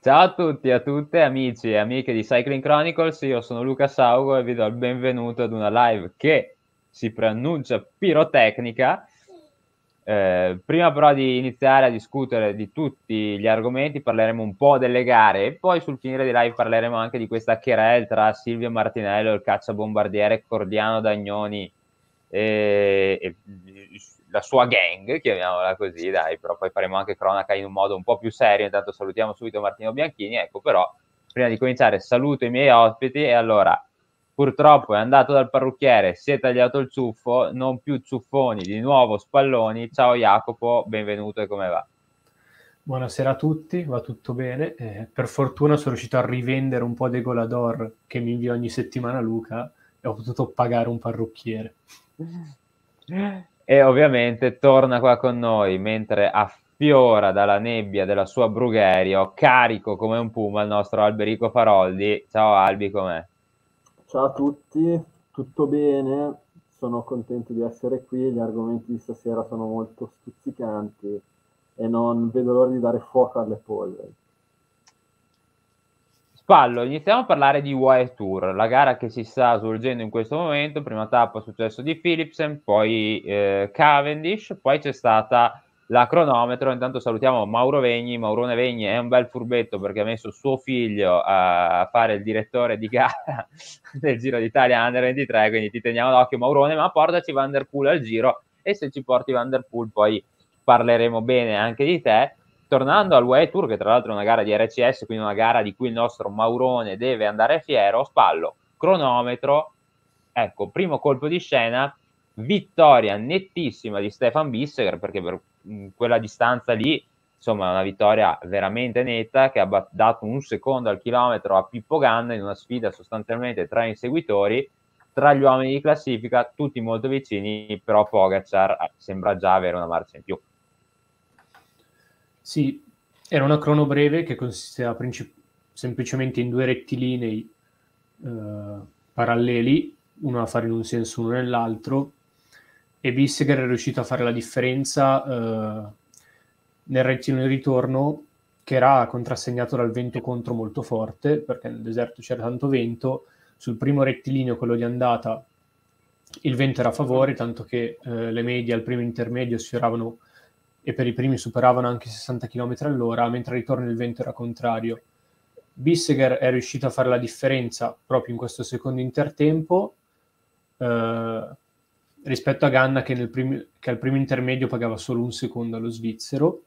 Ciao a tutti e a tutte, amici e amiche di Cycling Chronicles, io sono Luca Saugo e vi do il benvenuto ad una live che si preannuncia pirotecnica. Prima però di iniziare a discutere di tutti gli argomenti parleremo un po' delle gare e poi sul finire di live parleremo anche di questa querel tra Silvio Martinello, il cacciabombardiere Cordiano Dagnoni e la sua gang, chiamiamola così, dai, però poi faremo anche cronaca in un modo un po' più serio. Intanto salutiamo subito Martino Bianchini. Ecco, però prima di cominciare saluto i miei ospiti e allora purtroppo è andato dal parrucchiere, si è tagliato il ciuffo, non più ciuffoni, di nuovo spalloni. Ciao Jacopo, benvenuto e come va? Buonasera a tutti, va tutto bene. Per fortuna sono riuscito a rivendere un po' dei Golador che mi invia ogni settimana Luca e ho potuto pagare un parrucchiere. E ovviamente torna qua con noi mentre affiora dalla nebbia della sua Brugherio, carico come un puma, il nostro Alberico Faroldi. Ciao Albi, com'è? Ciao a tutti, tutto bene? Sono contento di essere qui, gli argomenti di stasera sono molto stuzzicanti e non vedo l'ora di dare fuoco alle polveri. Spallo, iniziamo a parlare di UAE Tour, la gara che si sta svolgendo in questo momento. Prima tappa successo di Philipsen, poi Cavendish, poi c'è stata la cronometro. Intanto salutiamo Mauro Vegni. Maurone Vegni è un bel furbetto perché ha messo suo figlio a fare il direttore di gara del Giro d'Italia Under 23, quindi ti teniamo d'occhio Maurone, ma portaci Van der Poel al Giro e se ci porti Van der Poel poi parleremo bene anche di te. Tornando al UAE Tour, che tra l'altro è una gara di RCS, quindi una gara di cui il nostro Maurone deve andare fiero, Spallo, cronometro, ecco, primo colpo di scena, vittoria nettissima di Stefan Bissegger, perché per quella distanza lì, insomma, una vittoria veramente netta, che ha dato un secondo al chilometro a Pippo Ganna in una sfida sostanzialmente tra inseguitori, tra gli uomini di classifica, tutti molto vicini, però Pogacar sembra già avere una marcia in più. Sì, era una crono breve che consisteva semplicemente in due rettilinei paralleli, uno a fare in un senso, uno nell'altro, e Bissegger è riuscito a fare la differenza nel rettilineo di ritorno, che era contrassegnato dal vento contro molto forte, perché nel deserto c'era tanto vento. Sul primo rettilineo, quello di andata, il vento era a favore, tanto che le medie al primo intermedio sfioravano e per i primi superavano anche 60 km all'ora, mentre al ritorno il vento era contrario. Bissegger è riuscito a fare la differenza proprio in questo secondo intertempo rispetto a Ganna che al primo intermedio pagava solo un secondo allo svizzero.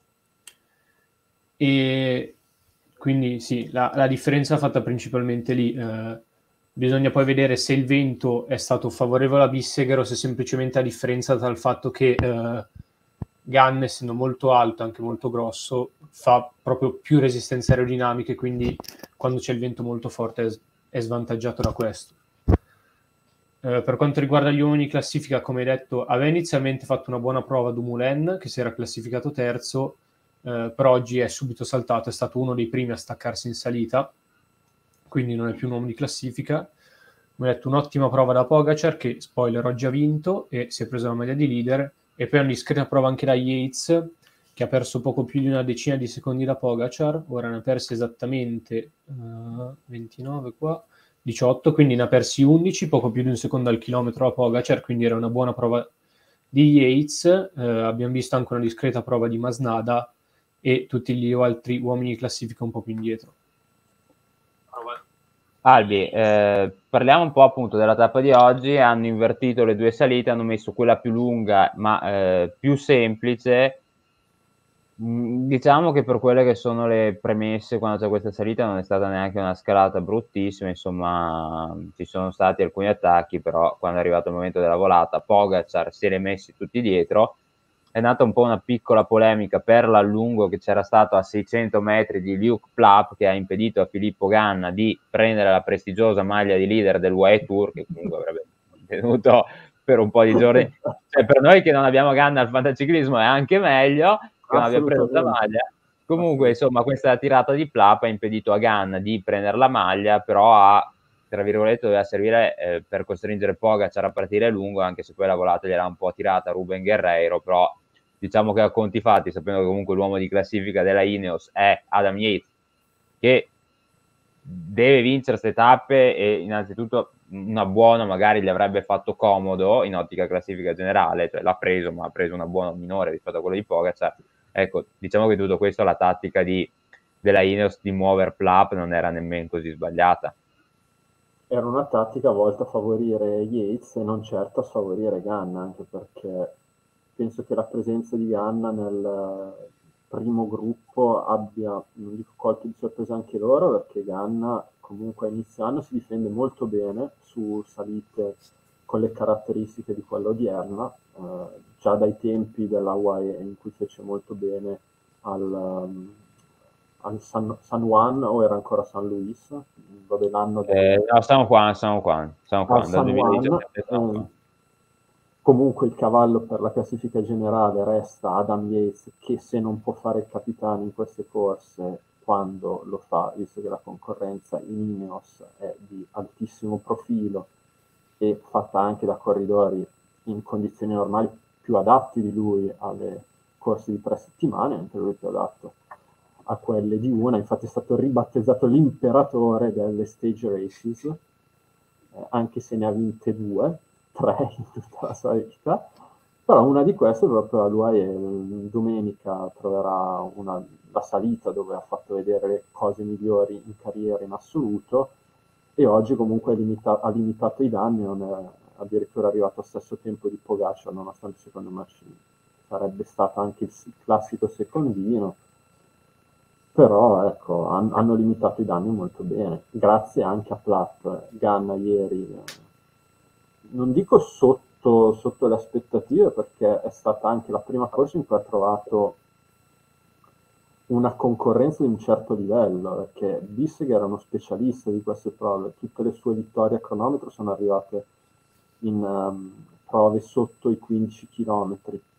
E quindi sì, la differenza è fatta principalmente lì. Bisogna poi vedere se il vento è stato favorevole a Bissegger o se semplicemente a differenza dal fatto che Ganna, essendo molto alto, anche molto grosso, fa proprio più resistenze aerodinamiche, quindi quando c'è il vento molto forte è svantaggiato da questo. Per quanto riguarda gli uomini classifica, come detto, aveva inizialmente fatto una buona prova Dumoulin, che si era classificato terzo, però oggi è subito saltato, è stato uno dei primi a staccarsi in salita, quindi non è più un uomo di classifica. Come detto, un'ottima prova da Pogacar, che spoiler oggi ha vinto e si è preso la maglia di leader, e poi una discreta prova anche da Yates, che ha perso poco più di una decina di secondi da Pogacar, ora ne ha persi esattamente 29 qua, 18, quindi ne ha persi 11, poco più di un secondo al chilometro a Pogacar, quindi era una buona prova di Yates. Abbiamo visto anche una discreta prova di Masnada e tutti gli altri uomini di classifica un po' più indietro. Albi, parliamo un po' appunto della tappa di oggi. Hanno invertito le due salite, hanno messo quella più lunga ma più semplice. Diciamo che per quelle che sono le premesse quando c'è questa salita non è stata neanche una scalata bruttissima, insomma ci sono stati alcuni attacchi, però quando è arrivato il momento della volata Pogacar si è messi tutti dietro. È nata un po' una piccola polemica per l'allungo che c'era stato a 600 metri di Luke Plapp, che ha impedito a Filippo Ganna di prendere la prestigiosa maglia di leader del UAE Tour, che comunque avrebbe tenuto per un po' di giorni. Cioè, per noi che non abbiamo Ganna al fantaciclismo è anche meglio che non abbia preso la maglia. Comunque, insomma, questa tirata di Plapp ha impedito a Ganna di prendere la maglia, però tra virgolette, doveva servire per costringere Pogacar a partire lungo, anche se poi la volata gliela un po' tirata Ruben Guerreiro, però diciamo che a conti fatti, sapendo che comunque l'uomo di classifica della Ineos è Adam Yates, che deve vincere queste tappe e innanzitutto una buona magari gli avrebbe fatto comodo in ottica classifica generale, cioè l'ha preso, ma ha preso una buona minore rispetto a quella di Pogacar. Ecco, diciamo che tutto questo, la tattica della Ineos di muovere Plap non era nemmeno così sbagliata. Era una tattica volta a favorire Yates e non certo a sfavorire Ganna, anche perché penso che la presenza di Ganna nel primo gruppo abbia, non dico, colto di sorpresa anche loro, perché Ganna comunque a inizio anno si difende molto bene su salite con le caratteristiche di quella odierna, già dai tempi della UAE in cui fece molto bene al San Juan, o era ancora San Luis, vabbè, l'anno No, stiamo qua, al dal San Juan. 2017 stiamo qua. Comunque il cavallo per la classifica generale resta Adam Yates, che se non può fare il capitano in queste corse, quando lo fa, visto che la concorrenza in Ineos è di altissimo profilo e fatta anche da corridori in condizioni normali più adatti di lui alle corse di 3 settimane, anche lui più adatto a quelle di una. Infatti è stato ribattezzato l'imperatore delle stage races, anche se ne ha vinte 2, 3 in tutta la sua vita. Però una di queste proprio l'UAE domenica troverà la salita dove ha fatto vedere le cose migliori in carriera in assoluto, e oggi comunque ha limitato i danni, non è addirittura arrivato allo stesso tempo di Pogacar, nonostante secondo me sarebbe stato anche il classico secondino. Però ecco, hanno limitato i danni molto bene, grazie anche a Platt. Ganna ieri, non dico sotto le aspettative, perché è stata anche la prima corsa in cui ha trovato una concorrenza di un certo livello, perché Bissegger era uno specialista di queste prove, tutte le sue vittorie a cronometro sono arrivate in prove sotto i 15 km.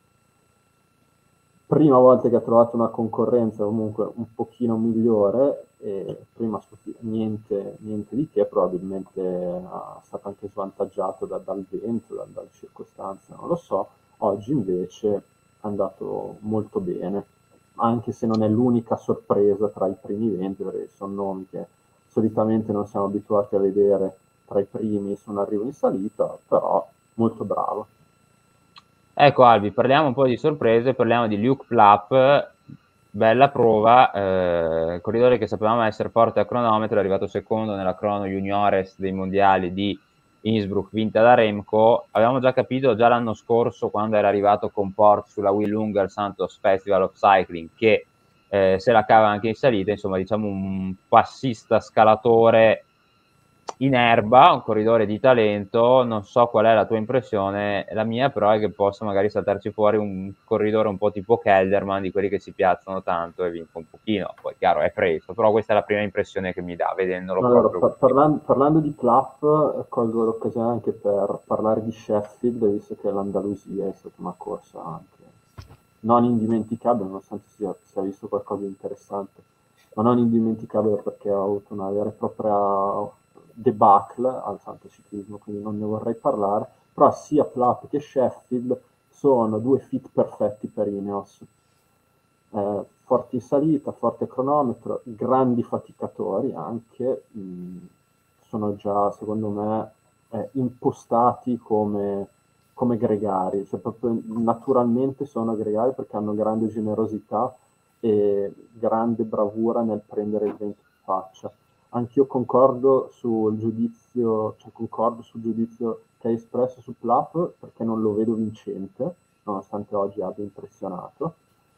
Prima volta che ha trovato una concorrenza comunque un pochino migliore, e prima niente di che, probabilmente è stato anche svantaggiato dal vento, dalle circostanze, non lo so. Oggi invece è andato molto bene, anche se non è l'unica sorpresa tra i primi 20, perché sono nomi che solitamente non siamo abituati a vedere tra i primi su un arrivo in salita, però molto bravo. Ecco Albi, parliamo un po' di sorprese, parliamo di Luke Plapp, bella prova, corridore che sapevamo essere forte a cronometro, è arrivato secondo nella crono juniores dei mondiali di Innsbruck, vinta da Remco. Avevamo già capito già l'anno scorso, quando era arrivato con Port sulla Willunga Santos Festival of Cycling, che se la cava anche in salita, insomma diciamo un passista scalatore in erba, un corridore di talento. Non so qual è la tua impressione, la mia però è che possa magari saltarci fuori un corridore un po' tipo Kelderman, di quelli che si piazzano tanto e vincono un pochino. Poi chiaro è presto, però questa è la prima impressione che mi dà vedendolo. Allora, proprio parlando di Plapp, colgo l'occasione anche per parlare di Sheffield, visto che l'Andalusia è stata una corsa anche non indimenticabile, nonostante sia visto qualcosa di interessante, ma non indimenticabile perché ha avuto una vera e propria debacle al santo ciclismo, quindi non ne vorrei parlare. Però sia Plapp che Sheffield sono due fit perfetti per Ineos. Forti in salita, forte cronometro, grandi faticatori anche, sono già secondo me impostati come gregari, cioè proprio naturalmente sono gregari perché hanno grande generosità e grande bravura nel prendere il vento in faccia. Anch'io concordo sul giudizio che hai espresso su Plapp, perché non lo vedo vincente, nonostante oggi abbia impressionato,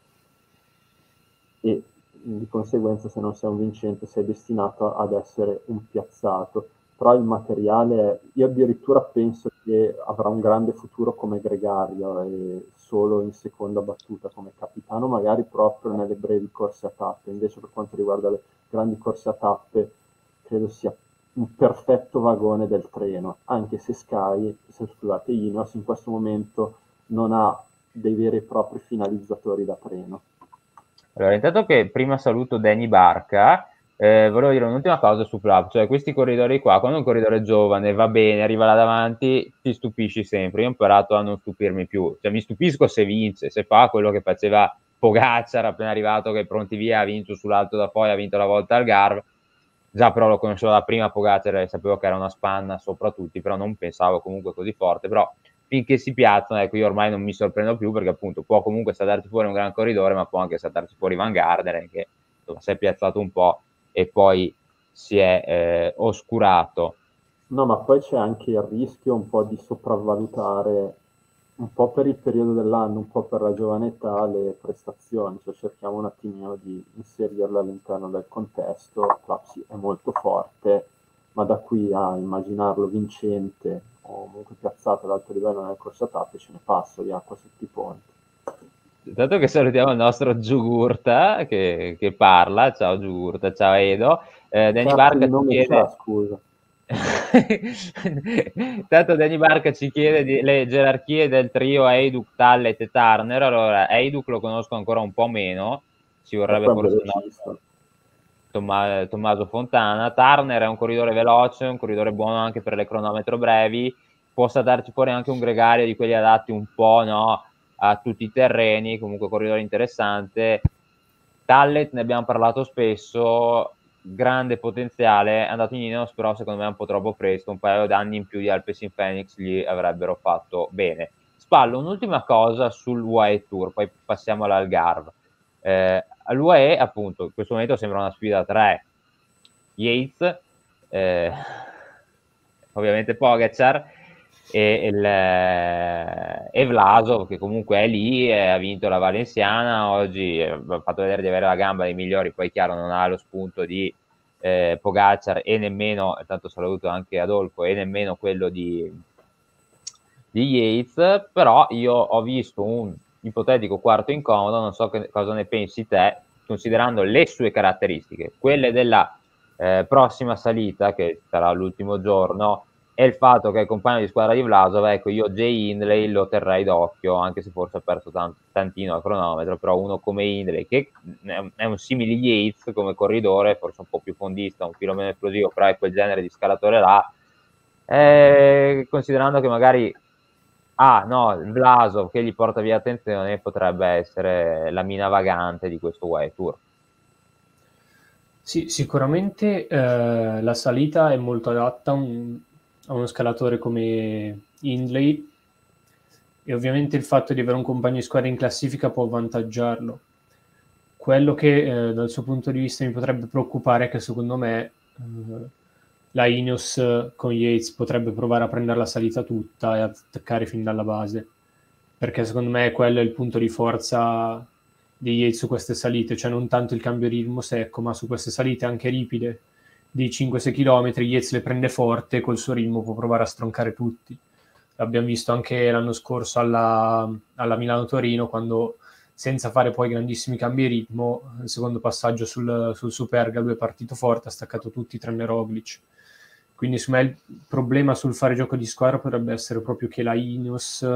e di conseguenza se non sei un vincente sei destinato ad essere un piazzato. Però il materiale, io addirittura penso che avrà un grande futuro come gregario e solo in seconda battuta come capitano, magari proprio nelle brevi corse a tappe. Invece per quanto riguarda le grandi corse a tappe credo sia un perfetto vagone del treno, anche se Ineos in questo momento non ha dei veri e propri finalizzatori da treno. Allora, intanto che prima saluto Danny Barca, volevo dire un'ultima cosa su Plapp, cioè questi corridori qua, quando un corridore giovane va bene, arriva là davanti, ti stupisci sempre. Io ho imparato a non stupirmi più, cioè mi stupisco se vince, se fa quello che faceva Pogacar appena arrivato che è pronti via, ha vinto sull'Alto da Poi, ha vinto la Volta al Algarve. Già però lo conoscevo da prima Pogacar e sapevo che era una spanna sopra tutti, però non pensavo comunque così forte. Però finché si piazzano, ecco, io ormai non mi sorprendo più, perché appunto può comunque saltarci fuori un gran corridore, ma può anche saltarci fuori Van Garderen, che insomma, si è piazzato un po' e poi si è oscurato. No, ma poi c'è anche il rischio un po' di sopravvalutare, un po' per il periodo dell'anno, un po' per la giovane età, le prestazioni, cioè cerchiamo un attimino di inserirle all'interno del contesto. Clapsi è molto forte, ma da qui a immaginarlo vincente o comunque piazzato ad alto livello nelle corse a tappe ce ne passa di acqua sotto i ponti. Intanto che salutiamo il nostro Giugurta che parla, ciao Giugurta, ciao Edo. Danny Barca ci chiede... scusa. Tanto Danny Barca ci chiede le gerarchie del trio Hejduk, Tallet e Turner. Allora, Hejduk lo conosco ancora un po' meno, ci vorrebbe forse Tommaso Fontana. Turner è un corridore veloce, un corridore buono anche per le cronometro brevi, può darci fuori anche un gregario di quelli adatti un po', no, a tutti i terreni, comunque corridore interessante. Tallet ne abbiamo parlato spesso, grande potenziale, è andato in Ineos, però secondo me è un po' troppo presto, un paio d'anni in più di Alpecin Phoenix gli avrebbero fatto bene. Spallo, un'ultima cosa sul UAE Tour, poi passiamo all'Algarve. All'UAE appunto in questo momento sembra una sfida 3, Yates, ovviamente Pogacar e Vlasov, che comunque è lì, ha vinto la Valenciana oggi, ha fatto vedere di avere la gamba dei migliori, poi chiaro non ha lo spunto di Pogacar e nemmeno, tanto saluto anche Adolfo, e nemmeno quello di Yates. Però io ho visto un ipotetico quarto incomodo, non so cosa ne pensi te, considerando le sue caratteristiche, quelle della prossima salita, che sarà l'ultimo giorno, e il fatto che è il compagno di squadra di Vlasov. Ecco, io Jay Hindley lo terrei d'occhio, anche se forse ha perso tantino al cronometro, però uno come Hindley, che è un simile Yates come corridore, forse un po' più fondista, un filo meno esplosivo, però è quel genere di scalatore là, considerando che magari Vlasov che gli porta via attenzione, potrebbe essere la mina vagante di questo UAE Tour. Sì, sicuramente la salita è molto adatta a uno scalatore come Hindley, e ovviamente il fatto di avere un compagno di squadra in classifica può avvantaggiarlo. Quello che dal suo punto di vista mi potrebbe preoccupare è che secondo me la Ineos con Yates potrebbe provare a prendere la salita tutta e attaccare fin dalla base, perché secondo me quello è il punto di forza di Yates su queste salite, cioè non tanto il cambio di ritmo secco, ma su queste salite anche ripide di 5-6 km Yates le prende forte, col suo ritmo può provare a stroncare tutti. L'abbiamo visto anche l'anno scorso alla Milano-Torino, quando senza fare poi grandissimi cambi di ritmo, il secondo passaggio sul Superga lui è partito forte, ha staccato tutti tranne Roglic. Quindi secondo me il problema sul fare gioco di squadra potrebbe essere proprio che la Ineos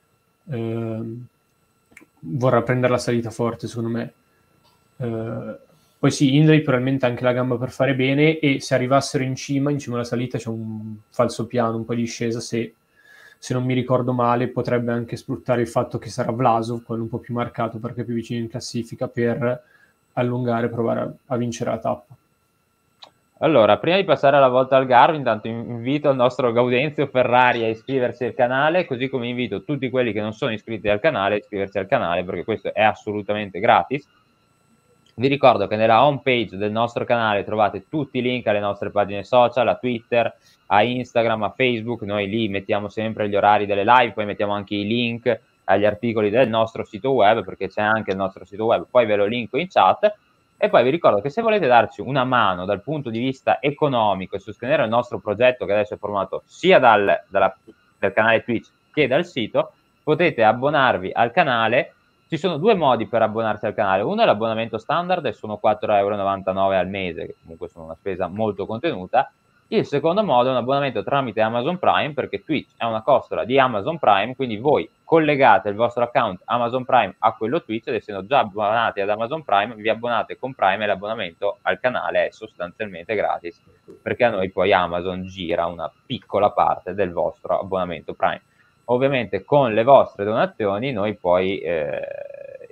vorrà prendere la salita forte, secondo me. Poi sì, Hindley probabilmente ha anche la gamba per fare bene, e se arrivassero in cima alla salita c'è un falso piano, un po' di discesa, se non mi ricordo male potrebbe anche sfruttare il fatto che sarà Vlasov, quello un po' più marcato perché è più vicino in classifica, per allungare e provare a vincere la tappa. Allora, prima di passare alla Volta al Algarve, intanto invito il nostro Gaudenzio Ferrari a iscriversi al canale, così come invito tutti quelli che non sono iscritti al canale a iscriversi al canale, perché questo è assolutamente gratis. Vi ricordo che nella home page del nostro canale trovate tutti i link alle nostre pagine social, a Twitter, a Instagram, a Facebook. Noi lì mettiamo sempre gli orari delle live, poi mettiamo anche i link agli articoli del nostro sito web, perché c'è anche il nostro sito web, poi ve lo linko in chat. E poi vi ricordo che se volete darci una mano dal punto di vista economico e sostenere il nostro progetto, che adesso è formato sia dal canale Twitch che dal sito, potete abbonarvi al canale. Ci sono due modi per abbonarsi al canale. Uno è l'abbonamento standard e sono 4,99 € al mese, che comunque sono una spesa molto contenuta. Il secondo modo è un abbonamento tramite Amazon Prime, perché Twitch è una costola di Amazon Prime, quindi voi collegate il vostro account Amazon Prime a quello Twitch, ed essendo già abbonati ad Amazon Prime vi abbonate con Prime, e l'abbonamento al canale è sostanzialmente gratis, perché a noi poi Amazon gira una piccola parte del vostro abbonamento Prime. Ovviamente con le vostre donazioni noi poi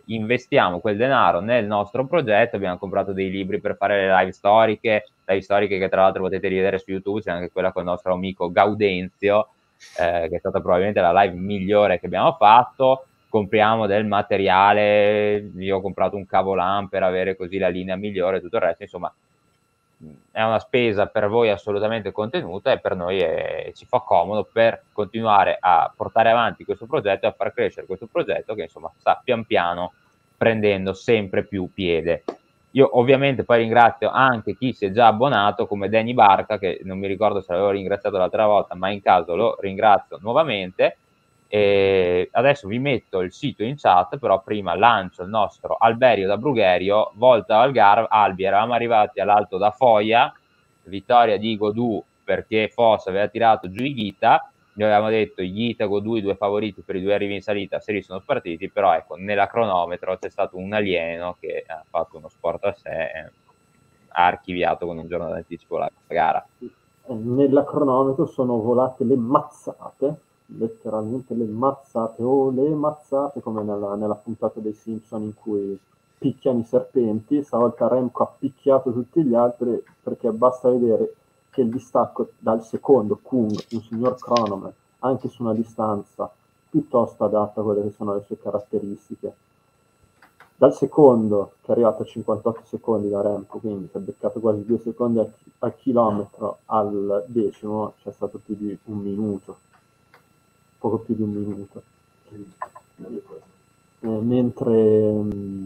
investiamo quel denaro nel nostro progetto. Abbiamo comprato dei libri per fare le live storiche che tra l'altro potete rivedere su YouTube, c'è anche quella con il nostro amico Gaudenzio, che è stata probabilmente la live migliore che abbiamo fatto. Compriamo del materiale, io ho comprato un cavolan per avere così la linea migliore, tutto il resto, insomma è una spesa per voi assolutamente contenuta e per noi ci fa comodo per continuare a portare avanti questo progetto e a far crescere questo progetto che insomma sta pian piano prendendo sempre più piede. Io ovviamente poi ringrazio anche chi si è già abbonato come Danny Barca, che non mi ricordo se l'avevo ringraziato l'altra volta, ma in caso lo ringrazio nuovamente. E adesso vi metto il sito in chat, però prima lancio il nostro Alberio da Brugherio, volta Albi, eravamo arrivati all'Alto da Foia, vittoria di Godù perché Foss aveva tirato giù i Ghita, gli avevamo detto i Ghita, Godù, i due favoriti per i due arrivi in salita, se li sono spartiti, però ecco, nella cronometro c'è stato un alieno che ha fatto uno sport a sé, ha archiviato con un giorno d'anticipo la gara. Nella cronometro sono volate le mazzate, letteralmente le mazzate, come nella puntata dei Simpson in cui picchiano i serpenti. Stavolta Remco ha picchiato tutti gli altri, perché basta vedere che il distacco dal secondo Kung, un signor cronometro, anche su una distanza piuttosto adatta a quelle che sono le sue caratteristiche, dal secondo che è arrivato a 58 secondi da Remco, quindi si è beccato quasi 2 secondi al chilometro, al decimo c'è stato più di un minuto, poco più di un minuto, mentre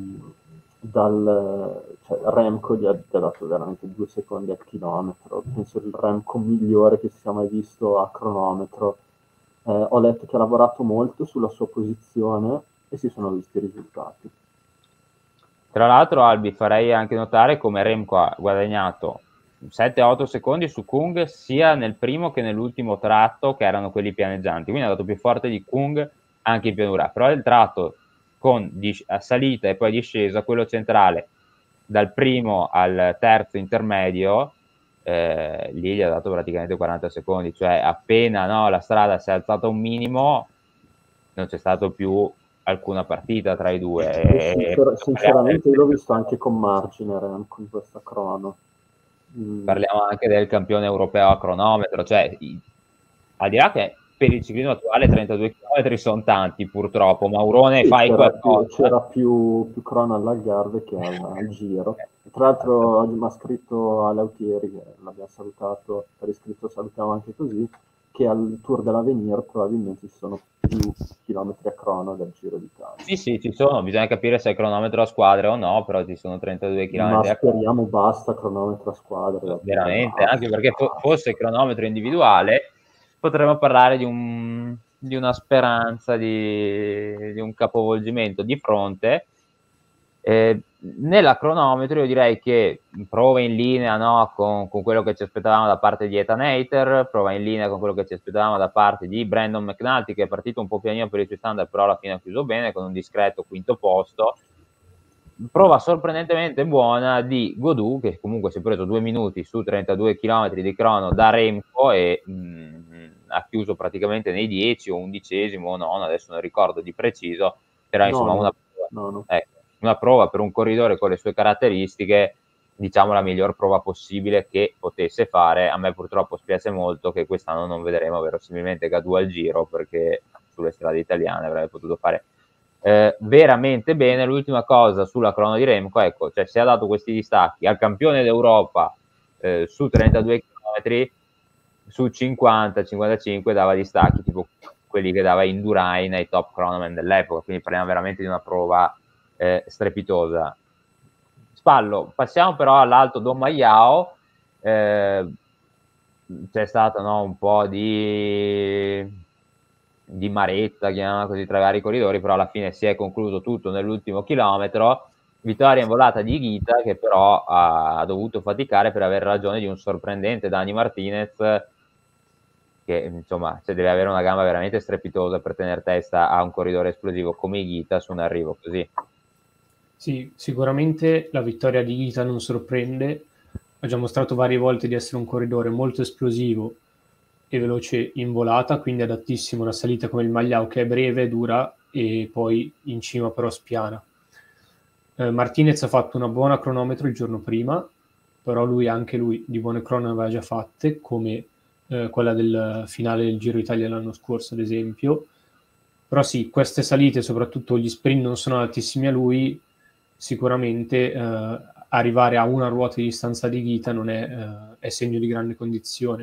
Remco gli ha dato veramente 2 secondi al chilometro. Penso il Remco migliore che si sia mai visto a cronometro. Ho letto che ha lavorato molto sulla sua posizione e si sono visti i risultati. Tra l'altro, Albi, farei anche notare come Remco ha guadagnato 7-8 secondi su Kung sia nel primo che nell'ultimo tratto, che erano quelli pianeggianti, quindi è andato più forte di Kung anche in pianura, però il tratto con salita e poi discesa, quello centrale dal primo al terzo intermedio, lì gli ha dato praticamente 40 secondi, cioè appena la strada si è alzata un minimo non c'è stato più alcuna partita tra i due. Sinceramente io l'ho visto anche con margine Remco in questa crono. Parliamo anche del campione europeo a cronometro, cioè al di là che per il ciclismo attuale 32 km sono tanti purtroppo, Maurone fai qualcosa. C'era più crono all'Algarve che al Giro. Tra l'altro oggi mi ha scritto Alautieri, che l'abbiamo salutato, per iscritto salutiamo anche così, che al Tour dell'Avenir probabilmente ci sono più chilometri a crono del Giro d'Italia. Sì, ci sono, bisogna capire se è cronometro a squadre o no, però ci sono 32 km ma speriamo basta cronometro a squadre. Veramente, anche perché fosse cronometro individuale potremmo parlare di una speranza di un capovolgimento di fronte. Nella cronometro io direi che prova in linea con quello che ci aspettavamo da parte di Ethan Hayter, prova in linea con quello che ci aspettavamo da parte di Brandon McNulty, che è partito un po' pianino per i suoi standard, però alla fine ha chiuso bene con un discreto quinto posto. Prova sorprendentemente buona di Godù, che comunque si è preso 2 minuti su 32 km di crono da Remco e ha chiuso praticamente nei 10 o 11esimo o nono, adesso non ricordo di preciso, però insomma una prova per un corridore con le sue caratteristiche, diciamo la miglior prova possibile che potesse fare. A me purtroppo spiace molto che quest'anno non vedremo verosimilmente Gadù al Giro, perché sulle strade italiane avrebbe potuto fare veramente bene. L'ultima cosa sulla crono di Remco, ecco, cioè si è dato questi distacchi al campione d'Europa su 32 km, su 50-55 dava distacchi tipo quelli che dava Indurain ai top chronoman dell'epoca, quindi parliamo veramente di una prova strepitosa. Spallo, passiamo però all'Alto Dom Maiao. C'è stato un po' di maretta, chiamiamola così, tra i vari corridori, però alla fine si è concluso tutto nell'ultimo chilometro. Vittoria in volata di Ghita, che però ha dovuto faticare per aver ragione di un sorprendente Dani Martinez, che insomma deve avere una gamba veramente strepitosa per tenere testa a un corridore esplosivo come Ghita su un arrivo così. Sì, sicuramente la vittoria di Ghita non sorprende, ha già mostrato varie volte di essere un corridore molto esplosivo e veloce in volata, quindi adattissimo a una salita come il Magliao, che è breve, dura e poi in cima però spiana. Martinez ha fatto una buona cronometro il giorno prima, però anche lui di buone crono aveva già fatte, come quella del finale del Giro Italia l'anno scorso, ad esempio. Però sì, queste salite, soprattutto gli sprint non sono adattissimi a lui, sicuramente arrivare a una ruota di distanza di Ghita non è segno di grande condizione.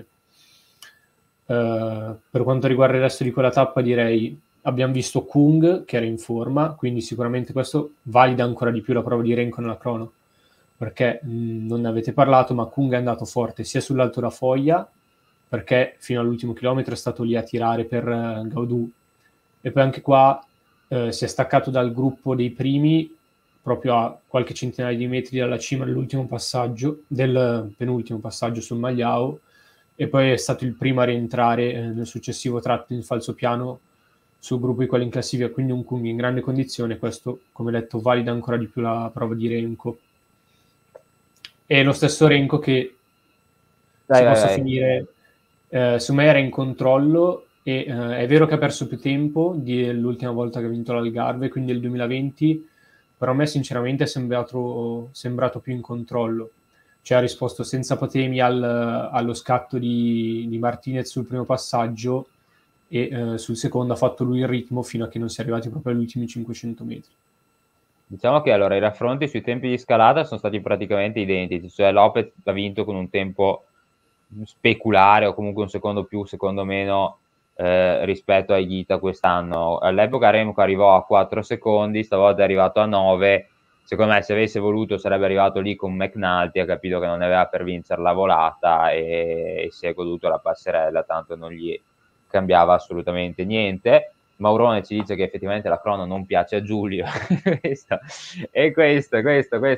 Per quanto riguarda il resto di quella tappa, direi abbiamo visto Kung che era in forma, quindi sicuramente questo valida ancora di più la prova di Renko nella crono, perché non ne avete parlato, ma Kung è andato forte sia sull'Alto da Foglia, perché fino all'ultimo chilometro è stato lì a tirare per Gaudu, e poi anche qua si è staccato dal gruppo dei primi proprio a qualche centinaia di metri dalla cima dell'ultimo passaggio, del penultimo passaggio sul Magliao, e poi è stato il primo a rientrare nel successivo tratto in falso piano sul gruppo di quelli in classifica, quindi un Kung in grande condizione. Questo, come detto, valida ancora di più la prova di Renko. E lo stesso Renko che finire su me era in controllo, e è vero che ha perso più tempo dell'ultima volta che ha vinto l'Algarve, quindi il 2020, però a me sinceramente è sembrato più in controllo. Cioè ha risposto senza patemi allo scatto di Martinez sul primo passaggio, e sul secondo ha fatto lui il ritmo fino a che non si è arrivati proprio agli ultimi 500 metri. Diciamo che allora i raffronti sui tempi di scalata sono stati praticamente identici, cioè Lopez ha vinto con un tempo speculare o comunque un secondo più, secondo meno rispetto a Ghita quest'anno. All'epoca Remco arrivò a 4 secondi, stavolta è arrivato a 9. Secondo me se avesse voluto sarebbe arrivato lì con McNulty, ha capito che non ne aveva per vincere la volata e si è goduto la passerella, tanto non gli cambiava assolutamente niente. Maurone ci dice che effettivamente la crono non piace a Giulio questo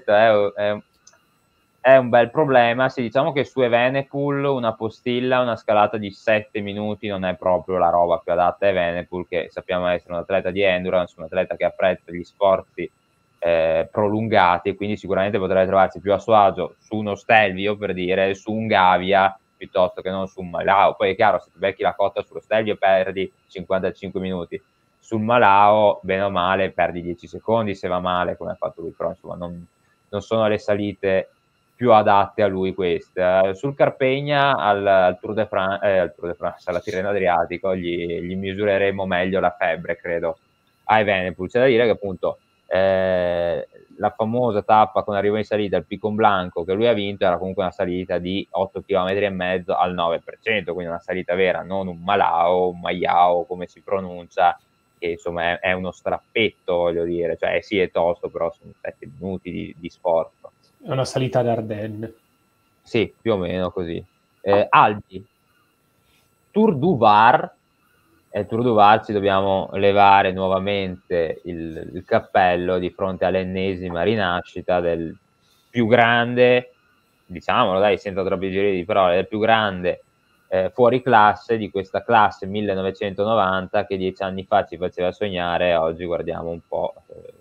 è un bel problema. Sì, diciamo che su Evenepoel una postilla, una scalata di 7 minuti non è proprio la roba più adatta a Evenepoel, che sappiamo essere un atleta di endurance, un atleta che apprezza gli sforzi prolungati, quindi sicuramente potrebbe trovarsi più a suo agio su uno Stelvio, per dire, su un Gavia piuttosto che non su un Malao. Poi è chiaro, se ti becchi la cotta sullo Stelvio perdi 55 minuti, sul Malao bene o male perdi 10 secondi se va male, come ha fatto lui, però insomma non sono le salite più adatte a lui queste. Sul Carpegna al Tour de France, alla Tirreno Adriatico gli misureremo meglio la febbre, credo, a Evenepoel. C'è da dire che appunto la famosa tappa con arrivo in salita al Picon Blanco che lui ha vinto era comunque una salita di 8 km e mezzo al 9%, quindi una salita vera, non un Malao, un Maiao come si pronuncia, che insomma è uno strappetto, voglio dire, cioè sì è tosto, però sono 7 minuti di sforzo. È una salita d'Ardenne. Sì, più o meno così. Albi, Tour du Var. Tour du Var ci dobbiamo levare nuovamente il cappello di fronte all'ennesima rinascita del più grande, diciamolo dai, senza troppi giri di parole, del più grande fuori classe di questa classe 1990 che 10 anni fa ci faceva sognare, oggi guardiamo un po'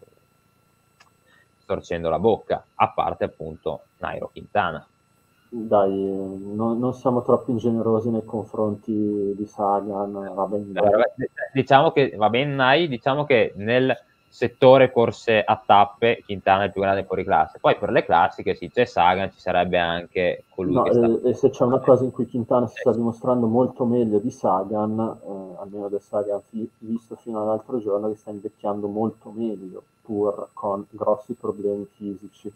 storcendo la bocca, a parte appunto Nairo Quintana. Dai, non siamo troppo ingenerosi nei confronti di Sagan. Diciamo che va bene, diciamo che nel settore corse a tappe Quintana è il più grande fuori classe. Poi per le classiche sì, c'è Sagan, ci sarebbe anche colui che sta... E se c'è una cosa in cui Quintana si sta dimostrando molto meglio di Sagan, almeno del Sagan visto fino all'altro giorno, che sta invecchiando molto meglio, pur con grossi problemi fisici.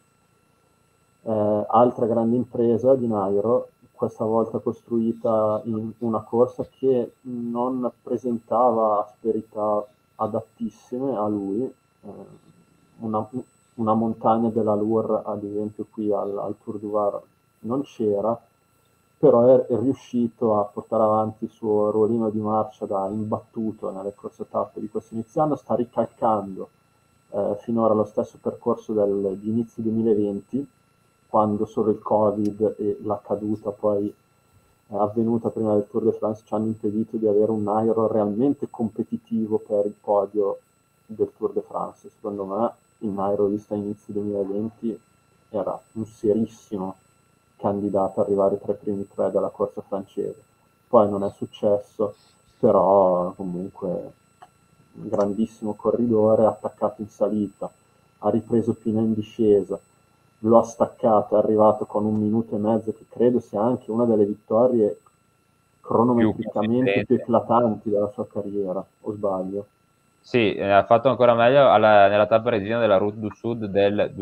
Altra grande impresa di Nairo, questa volta costruita in una corsa che non presentava asperità adattissime a lui, una montagna della Loire ad esempio qui al Tour du Var non c'era, però è riuscito a portare avanti il suo ruolino di marcia da imbattuto nelle corse tappe di questo inizio anno, sta ricalcando finora lo stesso percorso di inizio 2020, quando solo il Covid e la caduta poi avvenuta prima del Tour de France ci hanno impedito di avere un Nairo realmente competitivo per il podio del Tour de France. Secondo me il Nairo visto a inizio 2020 era un serissimo candidato ad arrivare tra i primi tre della corsa francese. Poi non è successo, però comunque un grandissimo corridore attaccato in salita. ha ripreso Pinot in discesa, lo ha staccato, è arrivato con 1 minuto e mezzo, che credo sia anche una delle vittorie cronometricamente più eclatanti della sua carriera, o sbaglio? Sì, ha fatto ancora meglio nella tappa regina della Route du Sud del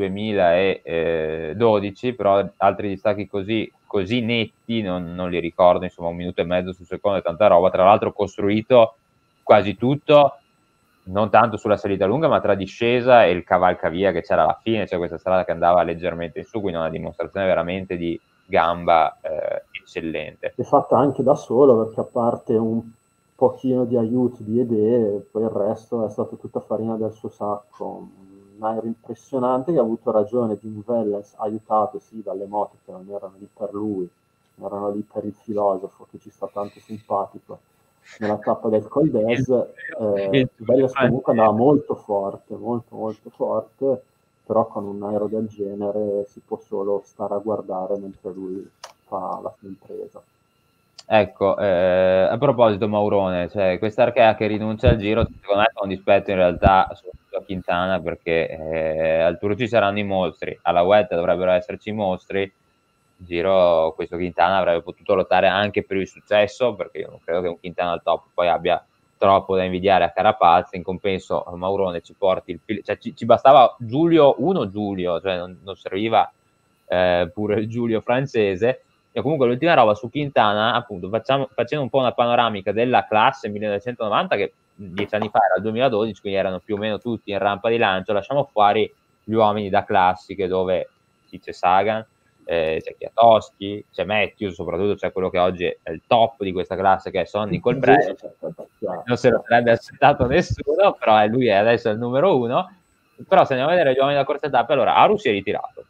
2012, però altri distacchi così netti non li ricordo, insomma 1 minuto e mezzo sul secondo è tanta roba, tra l'altro costruito quasi tutto, non tanto sulla salita lunga, ma tra discesa e il cavalcavia che c'era alla fine, cioè questa strada che andava leggermente in su, quindi una dimostrazione veramente di gamba eccellente. È fatta anche da solo, perché a parte un pochino di aiuto di idee, poi il resto è stato tutta farina del suo sacco. Un aereo impressionante, che ha avuto ragione Jim Vallance, aiutato sì dalle moto che non erano lì per lui, erano lì per il filosofo che ci sta tanto simpatico. Nella tappa del Col d'Es Vallance comunque andava molto forte, molto forte, però con un aereo del genere si può solo stare a guardare mentre lui fa la sua impresa. Ecco, a proposito Maurone, cioè questa Arkea che rinuncia al Giro, secondo me è un dispetto in realtà soprattutto a Quintana, perché al Tour ci saranno i mostri, alla Vuelta dovrebbero esserci i mostri, il Giro questo Quintana avrebbe potuto lottare anche per il successo, perché io non credo che un Quintana al top poi abbia troppo da invidiare a Carapaz. In compenso Maurone ci porti cioè ci bastava Giulio, cioè non serviva pure il Giulio francese. E comunque l'ultima roba su Quintana, appunto, facendo un po' una panoramica della classe 1990, che 10 anni fa era il 2012, quindi erano più o meno tutti in rampa di lancio, lasciamo fuori gli uomini da classiche, dove c'è Sagan, c'è Kwiatkowski, c'è Matthews, soprattutto c'è quello che oggi è il top di questa classe, che è Sonny Colbrelli. Non se lo sarebbe aspettato nessuno, però lui è adesso il numero 1. Però se andiamo a vedere gli uomini da corsa tappe, allora Aru si è ritirato,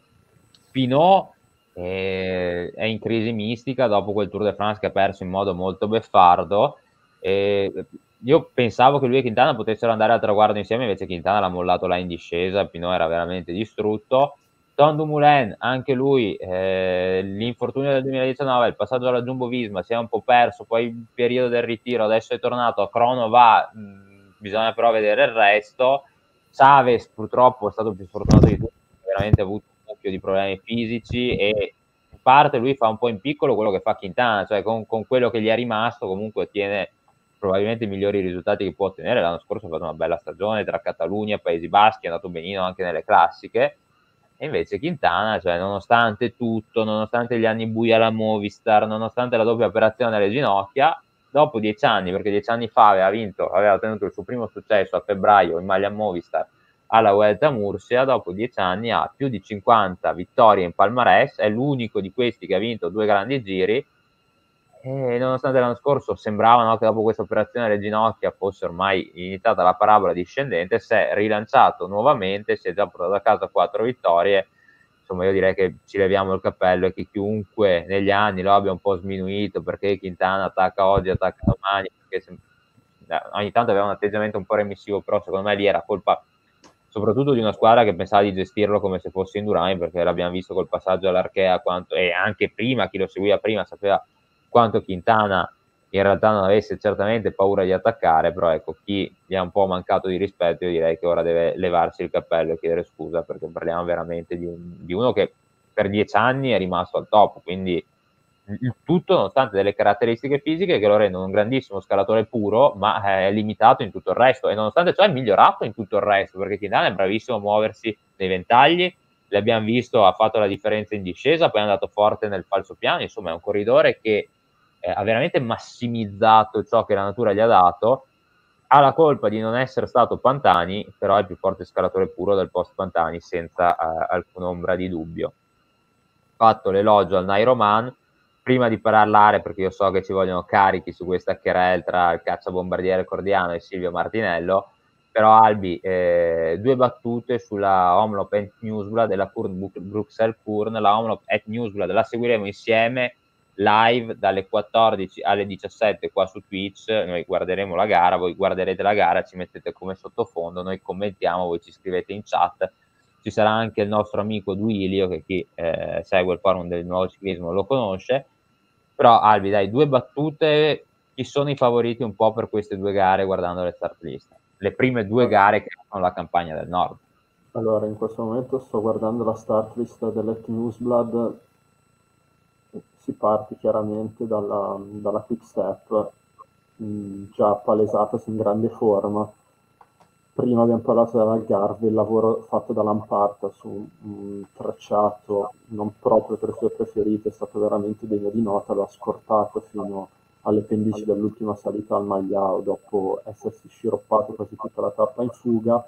Pinot è in crisi mistica dopo quel Tour de France che ha perso in modo molto beffardo. Io pensavo che lui e Quintana potessero andare al traguardo insieme, invece Quintana l'ha mollato là in discesa, Pinot era veramente distrutto. Tom Dumoulin, anche lui, l'infortunio del 2019, il passaggio alla Jumbo Visma, si è un po' perso, poi il periodo del ritiro, adesso è tornato, a crono va, bisogna però vedere il resto. Chavez purtroppo è stato più sfortunato di tutti, veramente ha avuto un mucchio di problemi fisici, e in parte lui fa un po' in piccolo quello che fa Quintana, cioè con quello che gli è rimasto comunque ottiene probabilmente i migliori risultati che può ottenere. L'anno scorso ha fatto una bella stagione tra Catalunya, Paesi Baschi, è andato benino anche nelle classiche, e invece Quintana, cioè, nonostante tutto, nonostante gli anni bui alla Movistar, nonostante la doppia operazione alle ginocchia, dopo 10 anni, perché 10 anni fa aveva ottenuto il suo primo successo a febbraio in maglia Movistar alla Vuelta a Murcia, dopo 10 anni ha più di 50 vittorie in palmarès, è l'unico di questi che ha vinto 2 grandi giri, e nonostante l'anno scorso sembrava che dopo questa operazione alle ginocchia fosse ormai iniziata la parabola discendente, si è rilanciato nuovamente, si è già portato a casa 4 vittorie. Insomma, io direi che ci leviamo il cappello e che chiunque negli anni lo abbia un po' sminuito perché Quintana attacca oggi, attacca domani, perché ogni tanto aveva un atteggiamento un po' remissivo, però secondo me lì era colpa soprattutto di una squadra che pensava di gestirlo come se fosse Indurain, perché l'abbiamo visto col passaggio all'Archea, e anche prima, chi lo seguiva prima sapeva quanto Quintana in realtà non avesse certamente paura di attaccare, però ecco, chi gli ha un po' mancato di rispetto, io direi che ora deve levarsi il cappello e chiedere scusa, perché parliamo veramente di uno che per 10 anni è rimasto al top, quindi il tutto nonostante delle caratteristiche fisiche che lo rendono un grandissimo scalatore puro, ma è limitato in tutto il resto, e nonostante ciò è migliorato in tutto il resto, perché Quintana è bravissimo a muoversi nei ventagli, l'abbiamo visto, ha fatto la differenza in discesa, poi è andato forte nel falso piano, insomma è un corridore che ha veramente massimizzato ciò che la natura gli ha dato. Ha la colpa di non essere stato Pantani, però è il più forte scalatore puro del post Pantani, senza alcun'ombra di dubbio. Fatto l'elogio al Nairoman, prima di parlare, perché io so che ci vogliono carichi su questa querel tra il cacciabombardiere Cordiano e Silvio Martinello, però Albi, 2 battute sulla Omloop et Newsblad della Bruxelles-Kurn. La Omloop et Newsblad la seguiremo insieme live dalle 14 alle 17 qua su Twitch. Noi guarderemo la gara, voi guarderete la gara, ci mettete come sottofondo, noi commentiamo, voi ci scrivete in chat. Ci sarà anche il nostro amico Duilio, che chi segue il forum del nuovo ciclismo lo conosce. Però Albi, dai, 2 battute, chi sono i favoriti un po' per queste 2 gare guardando le start list? Le prime 2 gare che hanno la campagna del Nord. Allora, in questo momento sto guardando la start list dell'Et Newsblad, si parte chiaramente dalla Quick Step, già palesatasi in grande forma. Prima abbiamo parlato dell'Algarve, il lavoro fatto da Lamparta su un tracciato non proprio tra i suoi preferiti è stato veramente degno di nota, lo ha scortato fino alle pendici dell'ultima salita al Magliao dopo essersi sciroppato quasi tutta la tappa in fuga.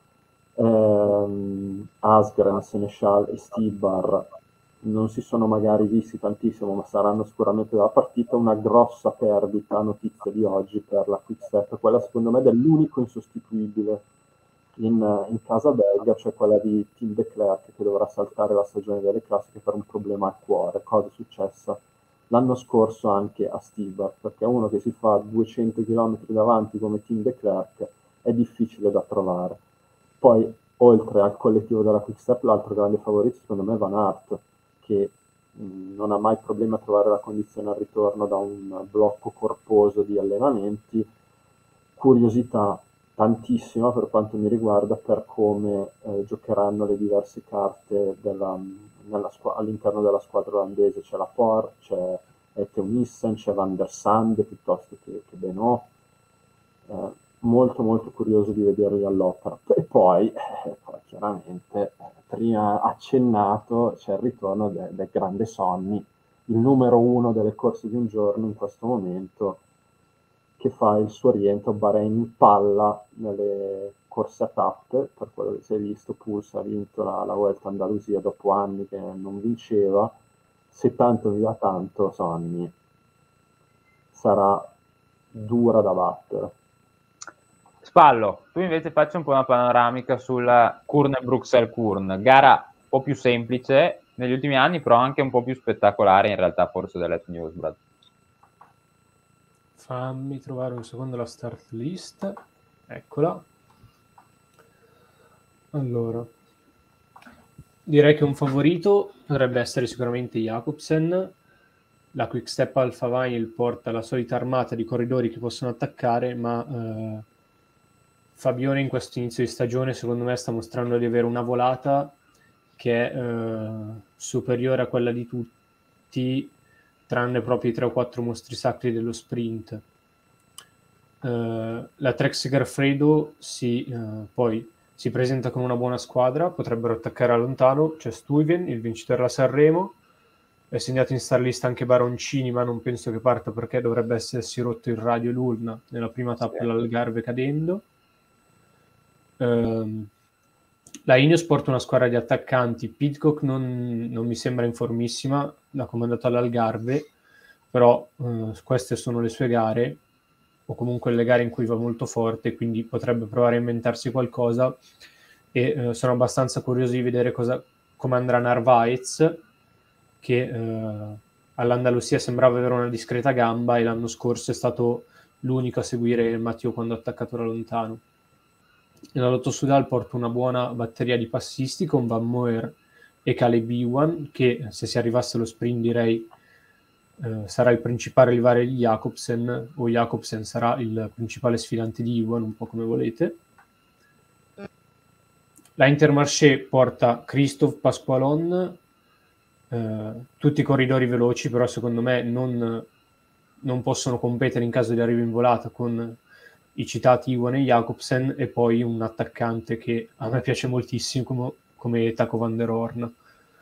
Asgren, Seneschal e Stibar non si sono magari visti tantissimo, ma saranno sicuramente della partita. Una grossa perdita, notizia di oggi per la Quick Step, quella secondo me dell'unico insostituibile in casa belga, cioè quella di Tim De Klerk, che dovrà saltare la stagione delle classiche per un problema al cuore. Cosa è successa l'anno scorso anche a Stibar, perché uno che si fa 200 km davanti come Tim De Klerk è difficile da trovare. Poi, oltre al collettivo della Quick Step, l'altro grande favorito secondo me è Van Aert, che non ha mai problemi a trovare la condizione al ritorno da un blocco corposo di allenamenti. Curiosità tantissima per quanto mi riguarda per come giocheranno le diverse carte all'interno della squadra olandese. C'è Laporte, c'è Teunissen, c'è Van der Sande piuttosto che Benoît. Molto molto curioso di vederli all'opera. E poi chiaramente, prima accennato, c'è il ritorno del grande Sonny, il numero uno delle corse di un giorno in questo momento, che fa il suo rientro. Bahrain in palla nelle corse a tappe, per quello che si è visto. Puls ha vinto la Vuelta Andalusia dopo anni che non vinceva. Se tanto mi dà tanto, Sonny sarà dura da battere. Spallo, tu invece faccio un po' una panoramica sulla Kuurne-Bruxelles-Kuurne, gara un po' più semplice negli ultimi anni, però anche un po' più spettacolare in realtà forse dell'Et Newsblad. Fammi trovare un secondo la start list, eccola. Allora, direi che un favorito potrebbe essere sicuramente Jacobsen. La Quick Step Alpha Vinyl porta la solita armata di corridori che possono attaccare, ma Fabione in questo inizio di stagione secondo me sta mostrando di avere una volata che è superiore a quella di tutti, tranne proprio i 3 o 4 mostri sacri dello sprint. La Trek Segafredo poi si presenta con una buona squadra, potrebbero attaccare a lontano. C'è Stuyven, il vincitore della Sanremo, è segnato in star list anche Baroncini, ma non penso che parta perché dovrebbe essersi rotto il radio l'ulna nella prima tappa dell'Algarve cadendo. La Ineos porta una squadra di attaccanti. Pidcock non mi sembra in formissima, l'ha comandato all'Algarve, però queste sono le sue gare, o comunque le gare in cui va molto forte, quindi potrebbe provare a inventarsi qualcosa. E sono abbastanza curioso di vedere come andrà Narvaez, che all'Andalusia sembrava avere una discreta gamba e l'anno scorso è stato l'unico a seguire Matteo quando ha attaccato da lontano. La Lotto Soudal porta una buona batteria di passisti con Van Moer e Caleb Ewan, che se si arrivasse allo sprint direi sarà il principale rivale di Jacobsen, o Jacobsen sarà il principale sfidante di Ewan, un po' come volete. La Intermarché porta Christophe Pasqualon, tutti corridori veloci, però secondo me non possono competere in caso di arrivo in volata con i citati Iwan e Jacobsen, e poi un attaccante che a me piace moltissimo come Taco van der Horn.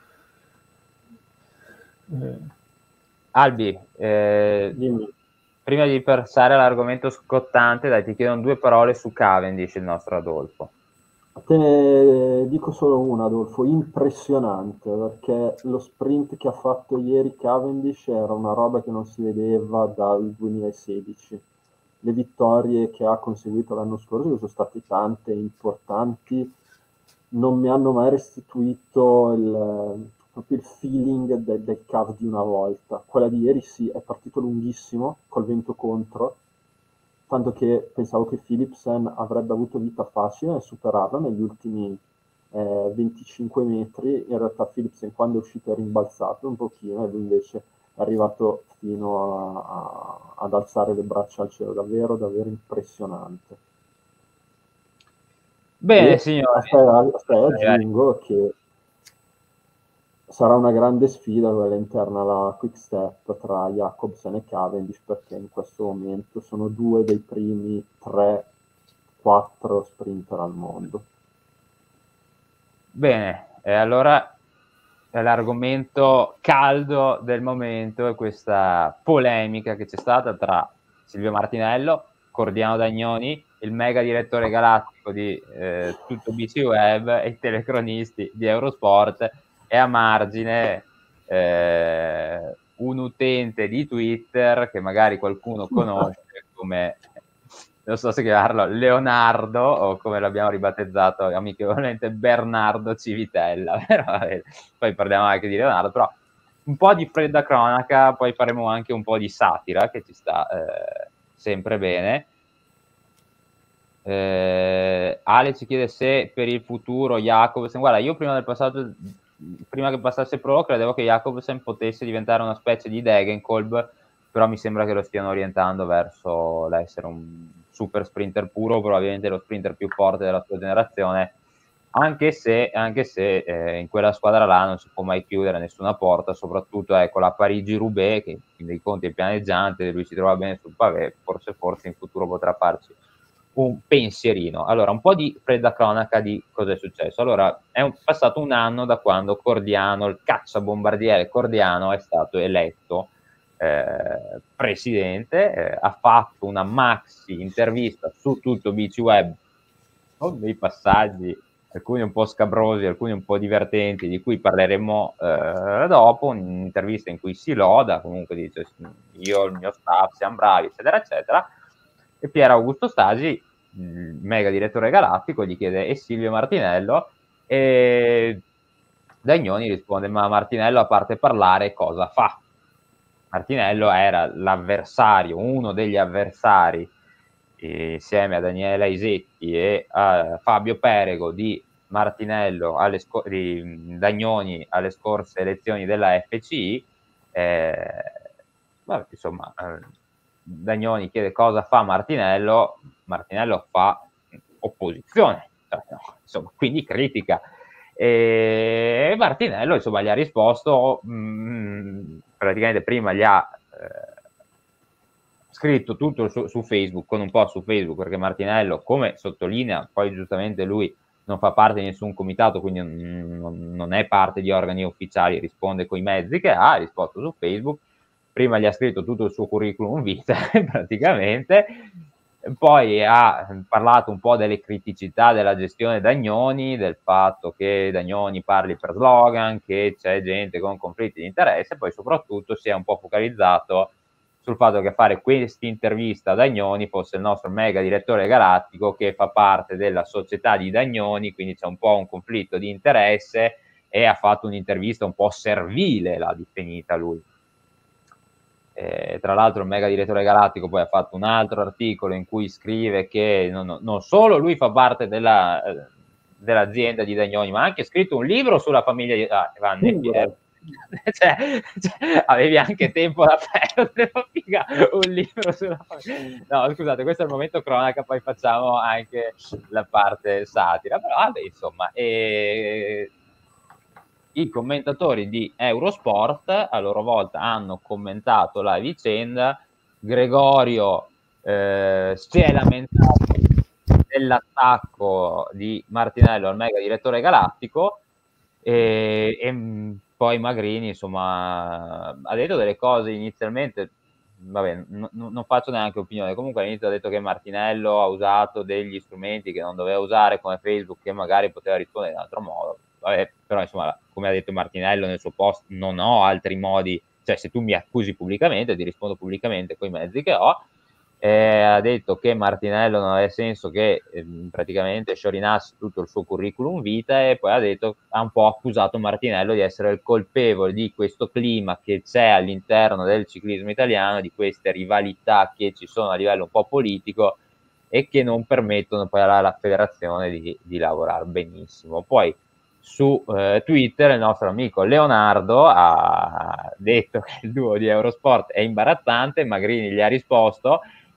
Albi, prima di passare all'argomento scottante, dai, ti chiedono 2 parole su Cavendish, il nostro Adolfo. Te ne dico solo una, Adolfo, impressionante, perché lo sprint che ha fatto ieri Cavendish era una roba che non si vedeva dal 2016. Le vittorie che ha conseguito l'anno scorso, che sono state tante e importanti, non mi hanno mai restituito proprio il feeling del Cav di una volta. Quella di ieri sì, è partito lunghissimo, col vento contro, tanto che pensavo che Philipsen avrebbe avuto vita facile nel superarla negli ultimi 25 metri. In realtà Philipsen, quando è uscito, è rimbalzato un pochino, e lui invece è arrivato fino ad alzare le braccia al cielo. Davvero davvero impressionante. Bene, signori. Aggiungo che sarà una grande sfida quella interna alla Quick Step tra Jacobsen e Cavendish, perché in questo momento sono due dei primi 3-4 sprinter al mondo. Bene, e allora l'argomento caldo del momento è questa polemica che c'è stata tra Silvio Martinello, Cordiano Dagnoni, il mega direttore galattico di tutto BC Web e i telecronisti di Eurosport, e a margine un utente di Twitter che magari qualcuno conosce come, non so se chiamarlo Leonardo o come l'abbiamo ribattezzato amichevolmente Bernardo Civitella, però poi parliamo anche di Leonardo, però un po' di fredda cronaca, poi faremo anche un po' di satira che ci sta sempre bene. Ale ci chiede se per il futuro Jacobsen, guarda, io prima che passasse Pro credevo che Jacobsen potesse diventare una specie di Degenkolb, però mi sembra che lo stiano orientando verso l'essere un super sprinter puro, probabilmente lo sprinter più forte della sua generazione, anche se in quella squadra là non si può mai chiudere nessuna porta, soprattutto ecco la Parigi-Roubaix, che in dei conti è pianeggiante, lui si trova bene sul pavé, forse in futuro potrà farci un pensierino. Allora, un po' di fredda cronaca di cosa è successo. Allora, passato un anno da quando Cordiano, il cacciabombardiere Cordiano, è stato eletto presidente, ha fatto una maxi intervista su tutto BC Web con dei passaggi, alcuni un po' scabrosi, alcuni un po' divertenti, di cui parleremo dopo, un'intervista in cui si loda, comunque dice io, il mio staff, siamo bravi, eccetera, eccetera, e Pier Augusto Stasi, il mega direttore galattico, gli chiede: e Silvio Martinello? E Dagnoni risponde: ma Martinello, a parte parlare, cosa fa? Martinello era l'avversario, uno degli avversari, insieme a Daniele Isetti e a Fabio Perego, di Martinello di Dagnoni alle scorse elezioni della FCI. Insomma, Dagnoni chiede cosa fa Martinello fa opposizione, insomma, quindi critica. E Martinello insomma gli ha risposto, praticamente prima gli ha scritto tutto su Facebook, con un post su Facebook, perché Martinello, come sottolinea, poi giustamente lui non fa parte di nessun comitato, quindi non è parte di organi ufficiali, risponde coi mezzi che ha risposto su Facebook. Prima gli ha scritto tutto il suo curriculum vitae praticamente, poi ha parlato un po' delle criticità della gestione Dagnoni, del fatto che Dagnoni parli per slogan, che c'è gente con conflitti di interesse, poi soprattutto si è un po' focalizzato sul fatto che fare questa intervista a Dagnoni fosse il nostro mega direttore galattico che fa parte della società di Dagnoni, quindi c'è un po' un conflitto di interesse, e ha fatto un'intervista un po' servile, l'ha definita lui. Tra l'altro il mega direttore galattico poi ha fatto un altro articolo in cui scrive che non solo lui fa parte dell'azienda di Dagnoni, ma ha anche scritto un libro sulla famiglia di Vanni e Pier. Cioè, avevi anche tempo da perdere, un libro sulla famiglia. No, scusate, questo è il momento cronaca, poi facciamo anche la parte satira, però vabbè, insomma, i commentatori di Eurosport a loro volta hanno commentato la vicenda. Gregorio si è lamentato dell'attacco di Martinello al mega direttore galattico, e poi Magrini insomma ha detto delle cose inizialmente, vabbè, non faccio neanche opinione, comunque all'inizio ha detto che Martinello ha usato degli strumenti che non doveva usare, come Facebook, che magari poteva rispondere in altro modo. Vabbè, però insomma, come ha detto Martinello nel suo post, non ho altri modi, cioè se tu mi accusi pubblicamente ti rispondo pubblicamente con i mezzi che ho. Ha detto che Martinello non aveva senso che praticamente sciorinasse tutto il suo curriculum vitae, e poi ha un po' accusato Martinello di essere il colpevole di questo clima che c'è all'interno del ciclismo italiano, di queste rivalità che ci sono a livello un po' politico e che non permettono poi alla federazione di lavorare benissimo. Poi su Twitter il nostro amico Leonardo ha detto che il duo di Eurosport è imbarazzante, Magrini gli ha risposto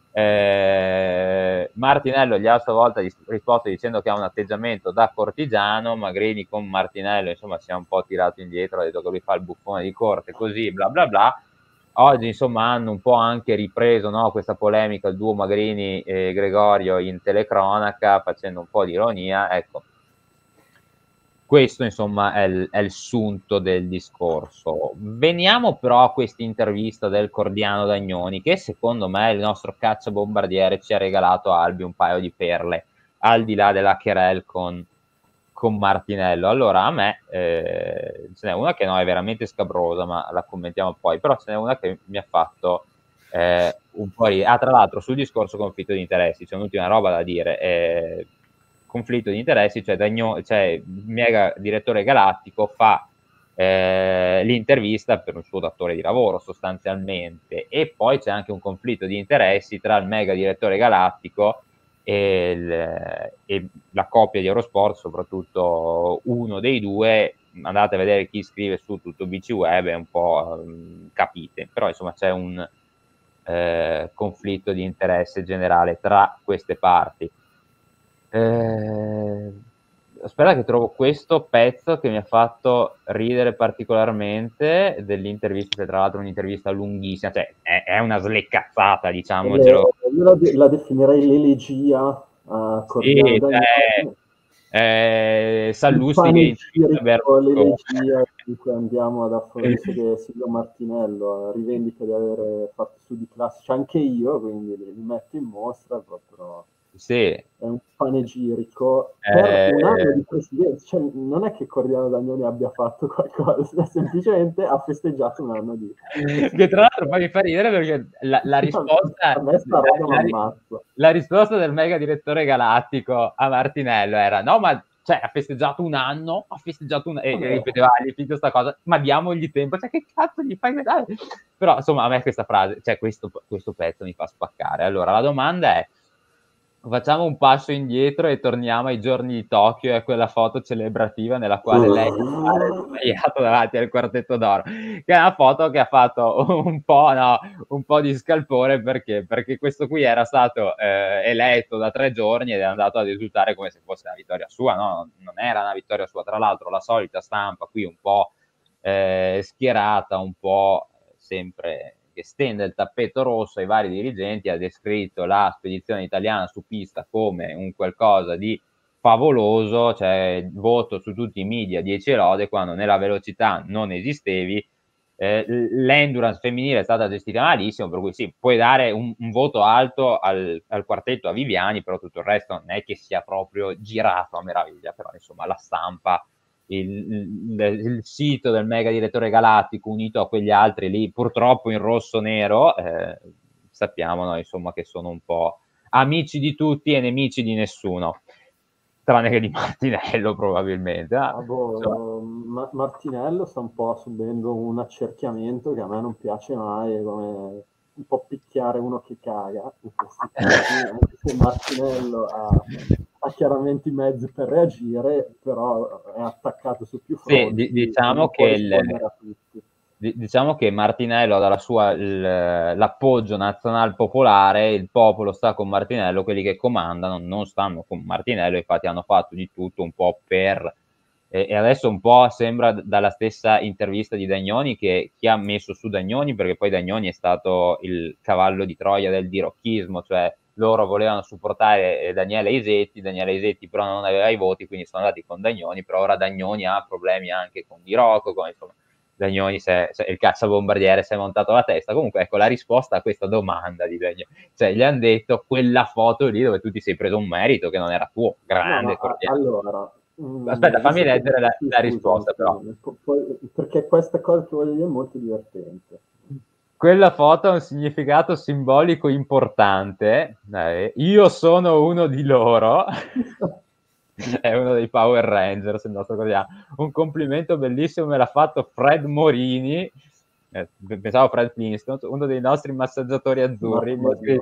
Martinello gli ha a sua volta risposto dicendo che ha un atteggiamento da cortigiano. Magrini con Martinello insomma si è un po' tirato indietro, ha detto che lui fa il buffone di corte, così bla bla bla. Oggi insomma hanno un po' anche ripreso, no, questa polemica, il duo Magrini e Gregorio in telecronaca, facendo un po' di ironia. Ecco, questo insomma è il sunto del discorso. Veniamo però a questa intervista del Cordiano Dagnoni, che secondo me il nostro cacciabombardiere ci ha regalato, Albi, un paio di perle, al di là della querel con Martinello. Allora, a me ce n'è una che no, è veramente scabrosa, ma la commentiamo poi, però ce n'è una che mi ha fatto un po' ridere. Tra l'altro sul discorso conflitto di interessi c'è un'ultima roba da dire. Conflitto di interessi, cioè il mega direttore galattico fa l'intervista per un suo datore di lavoro sostanzialmente, e poi c'è anche un conflitto di interessi tra il mega direttore galattico e la coppia di Eurosport, soprattutto uno dei due. Andate a vedere chi scrive su tutto BC Web e un po' capite, però insomma c'è un conflitto di interesse generale tra queste parti. Aspetta che trovo questo pezzo che mi ha fatto ridere particolarmente dell'intervista, che tra l'altro è un'intervista lunghissima, cioè è una sleccazzata, diciamocelo. Io la definirei l'elegia a Cordiano Dagnoni. Sallusti che l'elegia in cui andiamo ad affermare Silvio Martinello rivendica di avere fatto studi classici anche io, quindi li metto in mostra proprio. Sì. È un panegirico per un anno di presidenza, cioè, non è che Cordiano Dagnoni abbia fatto qualcosa, semplicemente ha festeggiato un anno di che tra l'altro poi mi fa ridere perché la risposta a me sta roba la risposta del mega direttore galattico a Martinello era no, ma cioè, ha festeggiato un anno e ripeteva all'infinito questa cosa, ma diamogli tempo, cioè che cazzo gli fai vedere? Però insomma a me questa frase, cioè questo pezzo mi fa spaccare. Allora la domanda è: facciamo un passo indietro e torniamo ai giorni di Tokyo e a quella foto celebrativa nella quale lei è sbagliato davanti al Quartetto d'Oro, che è una foto che ha fatto un po' di scalpore, perché questo qui era stato eletto da 3 giorni ed è andato a risultare come se fosse una vittoria sua, no? Non era una vittoria sua. Tra l'altro la solita stampa qui un po' schierata, un po' sempre che stende il tappeto rosso ai vari dirigenti, ha descritto la spedizione italiana su pista come un qualcosa di favoloso, cioè voto su tutti i media 10 lode, quando nella velocità non esistevi. L'endurance femminile è stata gestita malissimo, per cui sì, puoi dare un voto alto al quartetto, a Viviani, però tutto il resto non è che sia proprio girato a meraviglia. Però insomma la stampa, il sito del mega direttore galattico unito a quegli altri lì, purtroppo in rosso-nero, sappiamo noi insomma che sono un po' amici di tutti e nemici di nessuno, tranne che di Martinello probabilmente. Martinello sta un po' subendo un accerchiamento che a me non piace mai, come un po' picchiare uno che caga in questi casi, anche se Martinello ha chiaramente i mezzi per reagire, però è attaccato su più fronti. Sì, diciamo che Martinello ha dalla sua l'appoggio nazional popolare, il popolo sta con Martinello, quelli che comandano non stanno con Martinello, infatti hanno fatto di tutto un po' per e adesso un po' sembra dalla stessa intervista di Dagnoni che chi ha messo su Dagnoni, perché poi Dagnoni è stato il cavallo di Troia del dirocchismo, cioè loro volevano supportare Daniele Isetti però non aveva i voti, quindi sono andati con Dagnoni. Però ora Dagnoni ha problemi anche con Di Rocco, insomma Dagnoni, il cacciabombardiere si è montato la testa. Comunque ecco la risposta a questa domanda di Dagnoni, cioè gli hanno detto quella foto lì dove tu ti sei preso un merito che non era tuo, grande. Allora, aspetta, fammi leggere la risposta però, perché questa cosa che voglio dire è molto divertente. Quella foto ha un significato simbolico importante. Io sono uno di loro. È uno dei Power Rangers, il nostro Cordiano. Un complimento bellissimo me l'ha fatto Fred Morini, pensavo Fred Flintstone, uno dei nostri massaggiatori azzurri.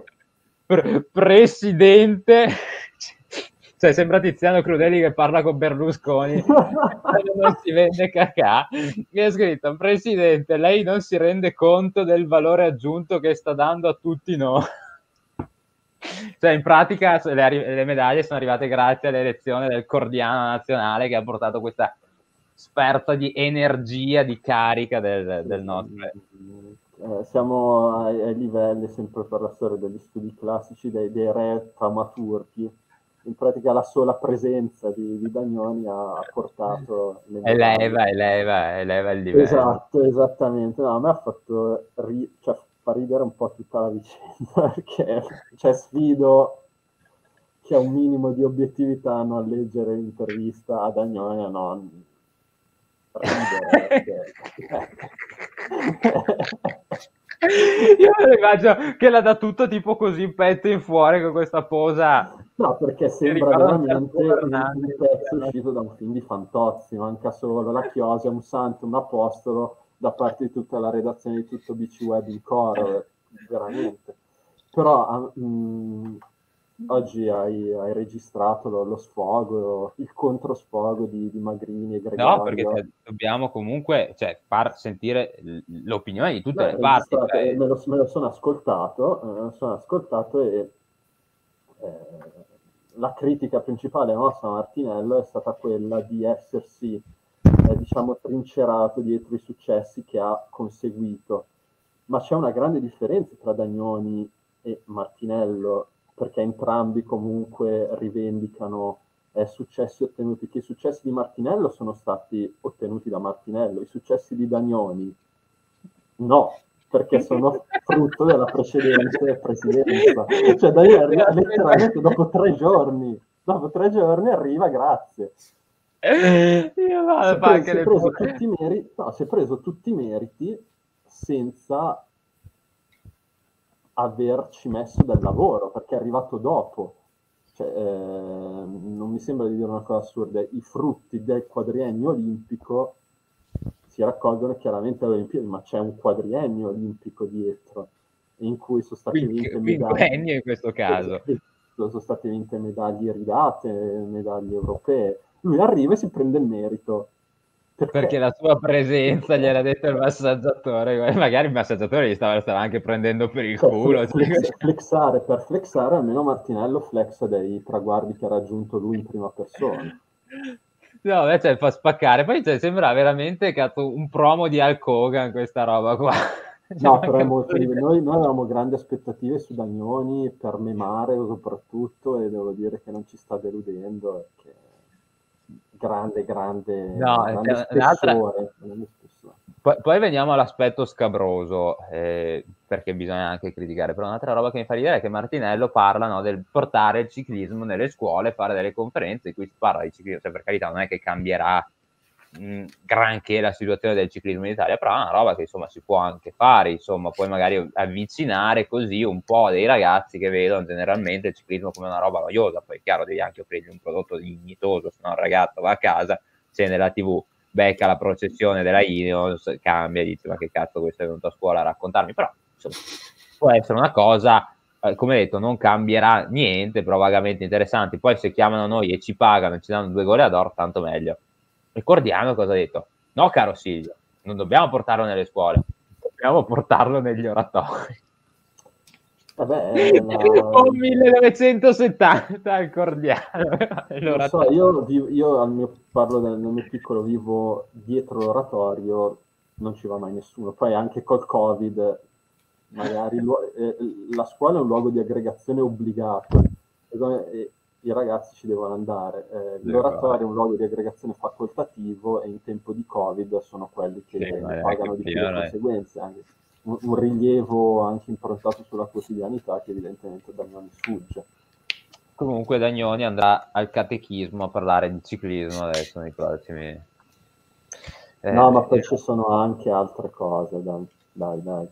Presidente, cioè sembra Tiziano Crudeli che parla con Berlusconi, non si vende cacà. Mi ha scritto: Presidente, lei non si rende conto del valore aggiunto che sta dando a tutti noi. Cioè, in pratica le medaglie sono arrivate grazie all'elezione del Cordiano nazionale, che ha portato questa sferza di energia, di carica del nostro. Siamo ai livelli, sempre per la storia degli studi classici, dei re taumaturchi. In pratica la sola presenza di Dagnoni ha portato le medaglie. Eleva il livello. Esatto, esattamente. No, a me ha fatto fa ridere un po' tutta la vicenda, perché sfido che ha un minimo di obiettività a leggere l'intervista a Dagnoni a non ridere. Io me lo immagino che l'ha da tutto tipo così, petto in fuori, con questa posa. No, perché sembra veramente un pezzo uscito da un film di Fantozzi, manca solo la chiosa, un santo, un apostolo da parte di tutta la redazione di tutto BC Web in coro, veramente. Però oggi hai registrato lo sfogo, il controsfogo di Magrini e Gregorio. No, perché dobbiamo comunque far sentire l'opinione di tutte le parti. Me lo sono ascoltato e la critica principale nostra a Martinello è stata quella di essersi trincerato dietro i successi che ha conseguito. Ma c'è una grande differenza tra Dagnoni e Martinello, perché entrambi comunque rivendicano successi ottenuti, che i successi di Martinello sono stati ottenuti da Martinello, i successi di Dagnoni no, perché sono frutto della precedente presidenza. Cioè Dagnoni letteralmente dopo 3 giorni arriva, grazie. Si è preso tutti i meriti senza averci messo del lavoro, perché è arrivato dopo. Non mi sembra di dire una cosa assurda, i frutti del quadriennio olimpico si raccolgono chiaramente alle Olimpiadi, ma c'è un quadriennio olimpico dietro, in cui sono state vinte medaglie. In questo caso. Sono state vinte medaglie ridate, medaglie europee. Lui arriva e si prende il merito. Perché la sua presenza gliel'ha detto il massaggiatore, magari il massaggiatore gli stava anche prendendo per il culo. Per flexare, almeno Martinello flexa dei traguardi che ha raggiunto lui in prima persona. No, invece fa spaccare, poi sembra veramente un promo di Hulk Hogan questa roba qua. No, però è molto noi avevamo grandi aspettative su Dagnoni per memare soprattutto, e devo dire che non ci sta deludendo, perché grande spessore. Poi veniamo all'aspetto scabroso, perché bisogna anche criticare, però un'altra roba che mi fa ridere è che Martinello parla del portare il ciclismo nelle scuole, fare delle conferenze in cui si parla di ciclismo, per carità non è che cambierà granché la situazione del ciclismo in Italia, però è una roba che insomma si può anche fare, insomma puoi magari avvicinare così un po' dei ragazzi che vedono generalmente il ciclismo come una roba noiosa. Poi è chiaro, devi anche offrirgli un prodotto dignitoso, se no il ragazzo va a casa, c'è nella TV, becca la processione della Ineos, cambia, dice ma che cazzo questo è venuto a scuola a raccontarmi, però insomma può essere una cosa, come detto, non cambierà niente, però vagamente interessanti. Poi se chiamano noi e ci pagano e ci danno 2 goleador, tanto meglio. Ricordiamo cosa ha detto. No, caro Silvio, non dobbiamo portarlo nelle scuole, dobbiamo portarlo negli oratori. O 1970 al Cordiano. Non so, io nel mio piccolo vivo dietro l'oratorio, non ci va mai nessuno. Poi anche col Covid, magari la scuola è un luogo di aggregazione obbligato. I ragazzi ci devono andare. L'oratorio è un luogo di aggregazione facoltativo, e in tempo di Covid sono quelli che pagano di più le conseguenze. Anche un rilievo anche improntato sulla quotidianità che evidentemente Dagnoni sfugge. Comunque Dagnoni andrà al catechismo a parlare di ciclismo adesso nei prossimi... no, ma poi ci sono anche altre cose, dai.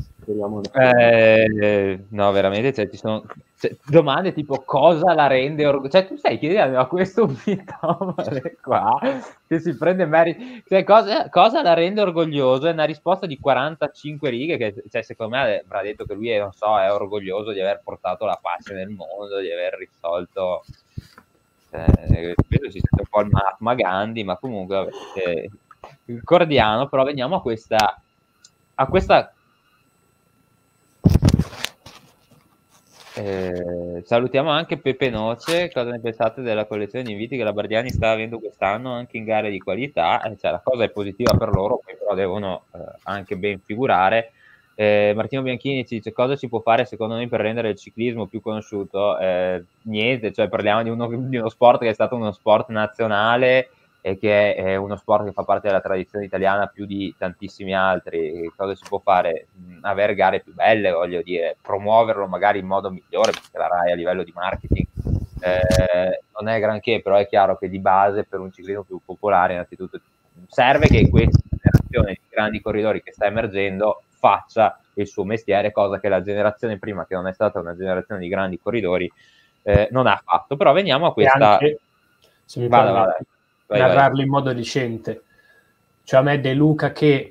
No, veramente, ci sono domande tipo cosa la rende orgoglioso, tu stai chiedendo a questo mitomane qua che si prende merito, cosa la rende orgoglioso? È una risposta di 45 righe che secondo me avrà detto che lui è orgoglioso di aver portato la pace nel mondo, di aver risolto credo si sia un po' il Mahatma Gandhi, ma comunque il Cordiano. Però veniamo a questa Salutiamo anche Pepe Noce. Cosa ne pensate della collezione di inviti che la Bardiani sta avendo quest'anno anche in gare di qualità? Cioè, la cosa è positiva per loro, poi però devono anche ben figurare. Martino Bianchini ci dice: cosa si può fare secondo noi per rendere il ciclismo più conosciuto? Niente, cioè parliamo di uno sport che è stato uno sport nazionale e che è uno sport che fa parte della tradizione italiana più di tantissimi altri. Cosa si può fare? Avere gare più belle, voglio dire, promuoverlo magari in modo migliore, perché la RAI a livello di marketing non è granché, però è chiaro che di base per un ciclismo più popolare innanzitutto serve che questa generazione di grandi corridori che sta emergendo faccia il suo mestiere, cosa che la generazione prima, che non è stata una generazione di grandi corridori, non ha fatto. Però veniamo a questa... Anche, se mi permetti, narrarli vai. in modo decente. Cioè a me De Luca che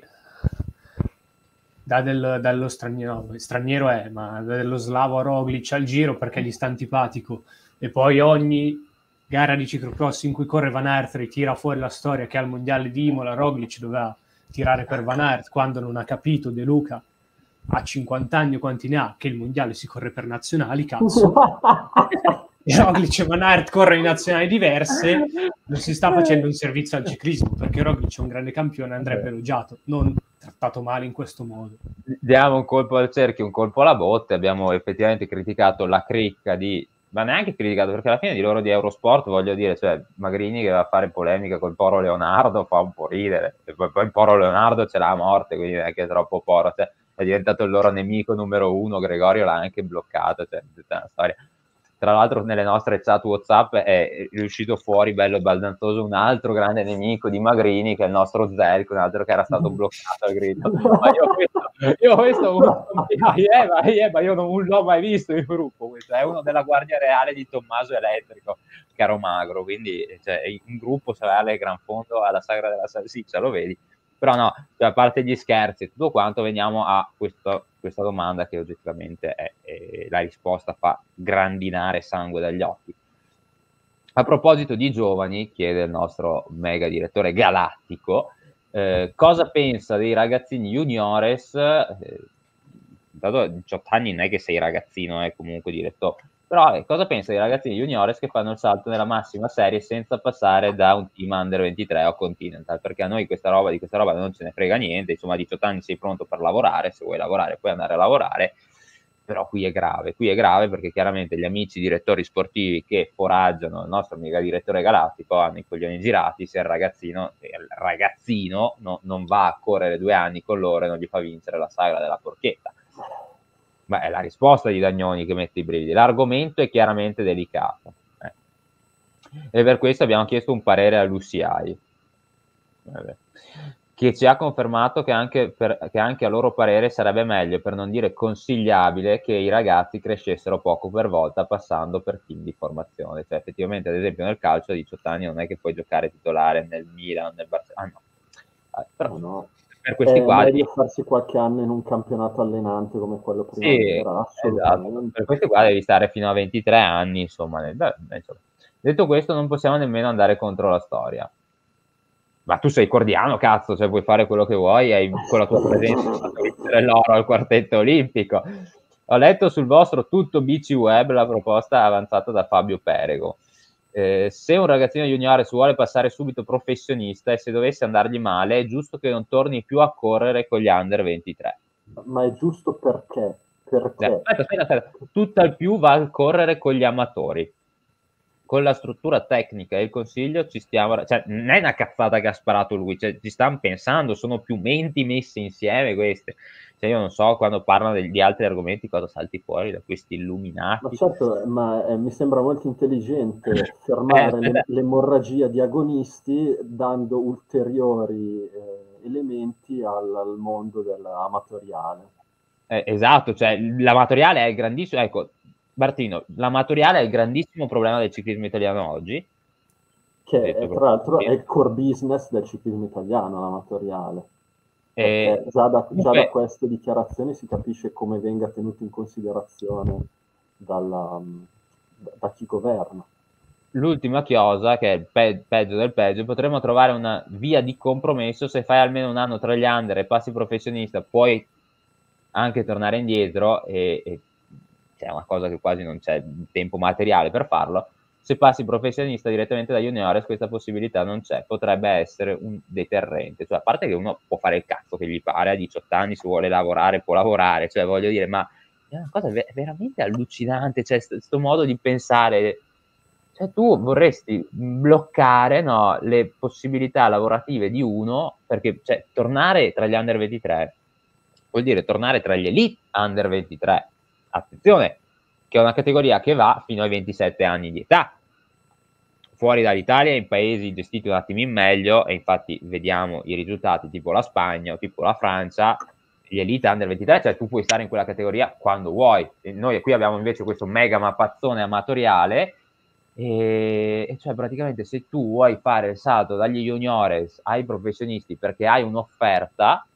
dallo straniero è, ma dallo slavo a Roglic al Giro perché gli sta antipatico, e poi ogni gara di ciclocross in cui corre Van Aert ritira fuori la storia che al mondiale di Imola Roglic doveva tirare per Van Aert, quando non ha capito De Luca a 50 anni o quanti ne ha che il mondiale si corre per nazionali, cazzo. E Roglic e Van Aert corrono in nazionali diverse, non si sta facendo un servizio al ciclismo, perché Roglic è un grande campione, andrebbe elogiato, non trattato male in questo modo. Diamo un colpo al cerchio, un colpo alla botte. Abbiamo effettivamente criticato la cricca ma neanche criticato, perché alla fine di loro di Eurosport, voglio dire, cioè Magrini che va a fare polemica col Poro Leonardo fa un po' ridere, e poi il Poro Leonardo ce l'ha a morte, quindi non è che è troppo poro, cioè, è diventato il loro nemico numero uno. Gregorio l'ha anche bloccato, cioè tutta una storia. Tra l'altro nelle nostre chat WhatsApp è riuscito fuori bello baldanzoso un altro grande nemico di Magrini, che è il nostro Zelk, un altro che era stato bloccato al grido. Ma io ho visto ma io non l'ho mai visto in gruppo. Questo è uno della Guardia Reale di Tommaso Elettrico, caro Magro, quindi cioè, in gruppo se vai alle Gran Fondo alla Sagra della Salsiccia lo vedi. Però no, cioè, a parte gli scherzi e tutto quanto, veniamo a questa domanda che oggettivamente è la risposta fa grandinare sangue dagli occhi. A proposito di giovani, chiede il nostro mega direttore galattico, cosa pensa dei ragazzini juniores? Dato a 18 anni non è che sei ragazzino, comunque direttore. Però cosa pensa dei ragazzini juniores che fanno il salto nella massima serie senza passare da un team under 23 o Continental? Perché a noi di questa roba non ce ne frega niente. Insomma, a 18 anni sei pronto per lavorare, se vuoi lavorare puoi andare a lavorare. Però qui è grave perché chiaramente gli amici direttori sportivi che foraggiano il nostro mega direttore galattico hanno i coglioni girati se il ragazzino non va a correre 2 anni con loro e non gli fa vincere la sagra della porchetta. Ma è la risposta di Dagnoni che mette i brividi. L'argomento è chiaramente delicato. E per questo abbiamo chiesto un parere all'UCI, che ci ha confermato che anche a loro parere sarebbe meglio, per non dire consigliabile, che i ragazzi crescessero poco per volta passando per team di formazione. Cioè effettivamente, ad esempio nel calcio a 18 anni non è che puoi giocare titolare nel Milan, nel Barcellona, no. Però no. Per questi qua meglio farsi qualche anno in un campionato allenante come quello primavera, sì, esatto. Per questi qua devi stare fino a 23 anni, insomma. Detto questo, non possiamo nemmeno andare contro la storia. Ma tu sei cordiano, cazzo, cioè puoi fare quello che vuoi, hai con la tua presenza fatto vincere l'oro al quartetto olimpico. Ho letto sul vostro Tutto BC Web la proposta avanzata da Fabio Perego. Se un ragazzino juniores vuole passare subito professionista e se dovesse andargli male, è giusto che non torni più a correre con gli under 23. Ma è giusto perché? Aspetta. Tutt'al più va a correre con gli amatori. Con la struttura tecnica e il consiglio ci stiamo, cioè non è una cazzata che ha sparato lui, cioè ci stanno pensando, sono più menti messe insieme queste. Cioè io non so quando parlano di altri argomenti cosa salti fuori da questi illuminati. Ma certo, mi sembra molto intelligente fermare l'emorragia di agonisti dando ulteriori elementi al mondo dell'amatoriale. Esatto, cioè l'amatoriale è grandissimo, ecco Martino, l'amatoriale è il grandissimo problema del ciclismo italiano oggi. Che tra l'altro è il core business del ciclismo italiano, l'amatoriale. Perché già da queste dichiarazioni si capisce come venga tenuto in considerazione da chi governa. L'ultima chiosa, che è il peggio del peggio, potremmo trovare una via di compromesso. Se fai almeno un anno tra gli under e passi professionista, puoi anche tornare indietro e è una cosa che quasi non c'è tempo materiale per farlo. Se passi professionista direttamente da juniores questa possibilità non c'è, potrebbe essere un deterrente, cioè a parte che uno può fare il cazzo che gli pare, a 18 anni se vuole lavorare può lavorare, cioè voglio dire, ma è una cosa veramente allucinante, cioè sto modo di pensare, cioè tu vorresti bloccare, no, le possibilità lavorative di uno, perché cioè, tornare tra gli under 23 vuol dire tornare tra gli elite under 23, attenzione, che è una categoria che va fino ai 27 anni di età. Fuori dall'Italia, in paesi gestiti un attimo in meglio, e infatti vediamo i risultati tipo la Spagna o tipo la Francia, gli elite under 23, cioè tu puoi stare in quella categoria quando vuoi. E noi qui abbiamo invece questo mega mappazzone amatoriale, e cioè praticamente se tu vuoi fare il salto dagli juniores ai professionisti perché hai un'offerta,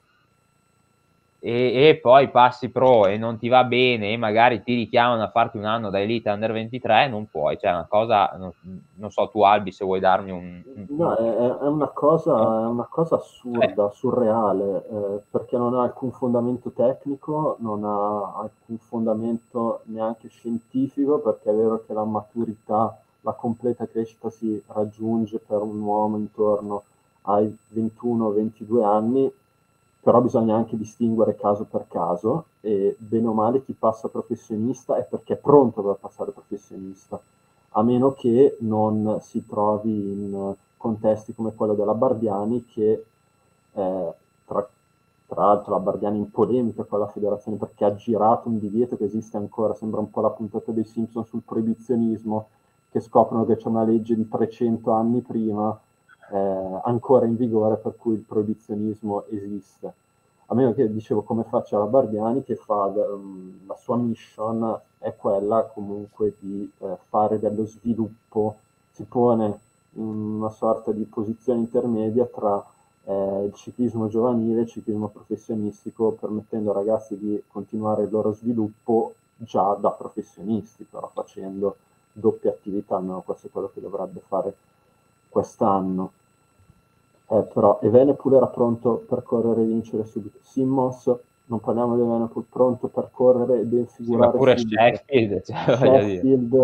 e poi passi pro e non ti va bene e magari ti richiamano a farti un anno da elite under 23, non puoi, cioè è una cosa, non so tu Albi se vuoi darmi No, è una cosa assurda, surreale, perché non ha alcun fondamento tecnico, non ha alcun fondamento neanche scientifico, perché è vero che la maturità, la completa crescita si raggiunge per un uomo intorno ai 21-22 anni, però bisogna anche distinguere caso per caso, e bene o male chi passa professionista è perché è pronto per passare professionista, a meno che non si trovi in contesti come quello della Bardiani, che tra l'altro la Bardiani in polemica con la federazione perché ha girato un divieto che esiste ancora, sembra un po' la puntata dei Simpson sul proibizionismo, che scoprono che c'è una legge di 300 anni prima ancora in vigore, per cui il proibizionismo esiste. A meno che, dicevo, come faccia la Bardiani, che fa la sua mission è quella comunque di fare dello sviluppo, si pone in una sorta di posizione intermedia tra il ciclismo giovanile e il ciclismo professionistico, permettendo ai ragazzi di continuare il loro sviluppo già da professionisti, però facendo doppia attività, almeno questo è quello che dovrebbe fare quest'anno. Però Evenepoel era pronto per correre e vincere subito. Simmons, non parliamo di Evenepoel, pronto per correre e ben figurare pure subito. Sheffield, cioè, Sheffield,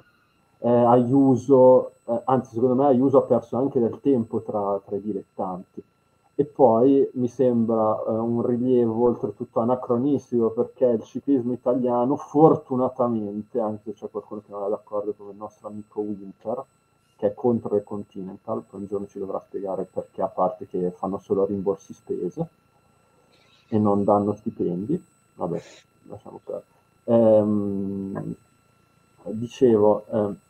Ayuso, anzi secondo me Ayuso ha perso anche del tempo tra i dilettanti. E poi mi sembra un rilievo oltretutto anacronistico, perché il ciclismo italiano fortunatamente, anche se c'è qualcuno che non è d'accordo come il nostro amico Winter, che è contro le Continental, poi un giorno ci dovrà spiegare perché, a parte che fanno solo rimborsi spese e non danno stipendi, vabbè, lasciamo perdere. Dicevo,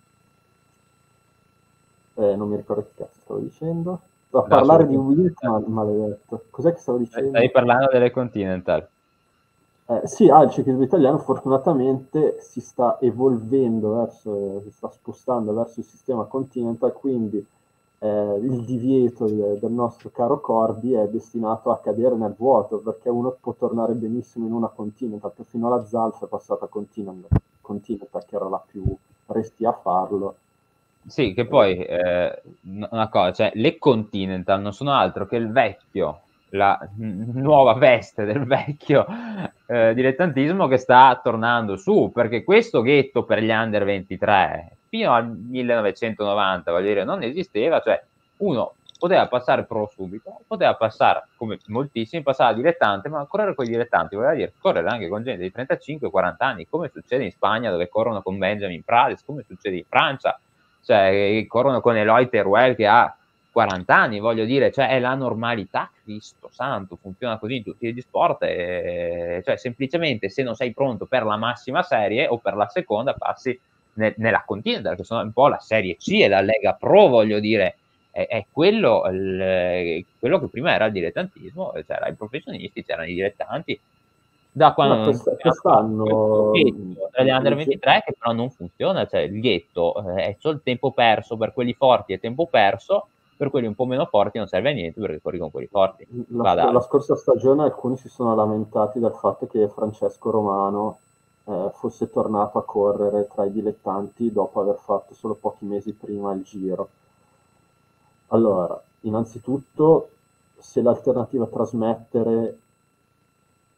non mi ricordo che cazzo stavo dicendo, a parlare di Wiltman, maledetto, cos'è che stavo dicendo? Stai parlando delle Continental. Sì, il ciclismo italiano fortunatamente si sta evolvendo si sta spostando verso il sistema Continental, quindi il divieto del nostro caro Corby è destinato a cadere nel vuoto, perché uno può tornare benissimo in una Continental, che fino alla Zalf è passata Continental, che era la più restia a farlo. Sì, che poi una cosa, cioè le Continental non sono altro che il vecchio, la nuova veste del vecchio dilettantismo che sta tornando su, perché questo ghetto per gli under 23 fino al 1990, voglio dire, non esisteva, cioè uno poteva passare pro subito, poteva passare, come moltissimi, passare a dilettante, ma correre con i dilettanti voleva dire correre anche con gente di 35-40 anni, come succede in Spagna dove corrono con Benjamin Prades, come succede in Francia, cioè corrono con Eloy Teruel che ha 40 anni, voglio dire, cioè è la normalità, Cristo santo, funziona così in tutti gli sport, cioè semplicemente se non sei pronto per la massima serie o per la seconda passi nella Continental, che sono un po' la Serie C e la Lega Pro, voglio dire, è quello, quello che prima era il dilettantismo, c'erano i professionisti, c'erano i dilettanti, da quando quest'anno tra gli under 23 che però non funziona, cioè il ghetto è solo tempo perso per quelli forti, è tempo perso per quelli un po' meno forti, non serve a niente perché corri con quelli forti. La scorsa stagione alcuni si sono lamentati del fatto che Francesco Romano fosse tornato a correre tra i dilettanti dopo aver fatto solo pochi mesi prima il Giro. Allora, innanzitutto, se l'alternativa a trasmettere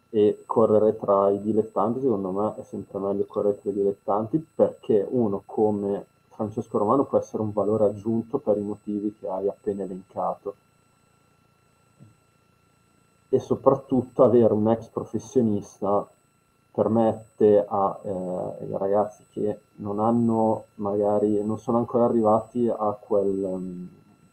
e correre tra i dilettanti, secondo me è sempre meglio correre tra i dilettanti, perché uno come Francesco Romano può essere un valore aggiunto per i motivi che hai appena elencato, e soprattutto avere un ex professionista permette ai ragazzi che non hanno, magari non sono ancora arrivati a quel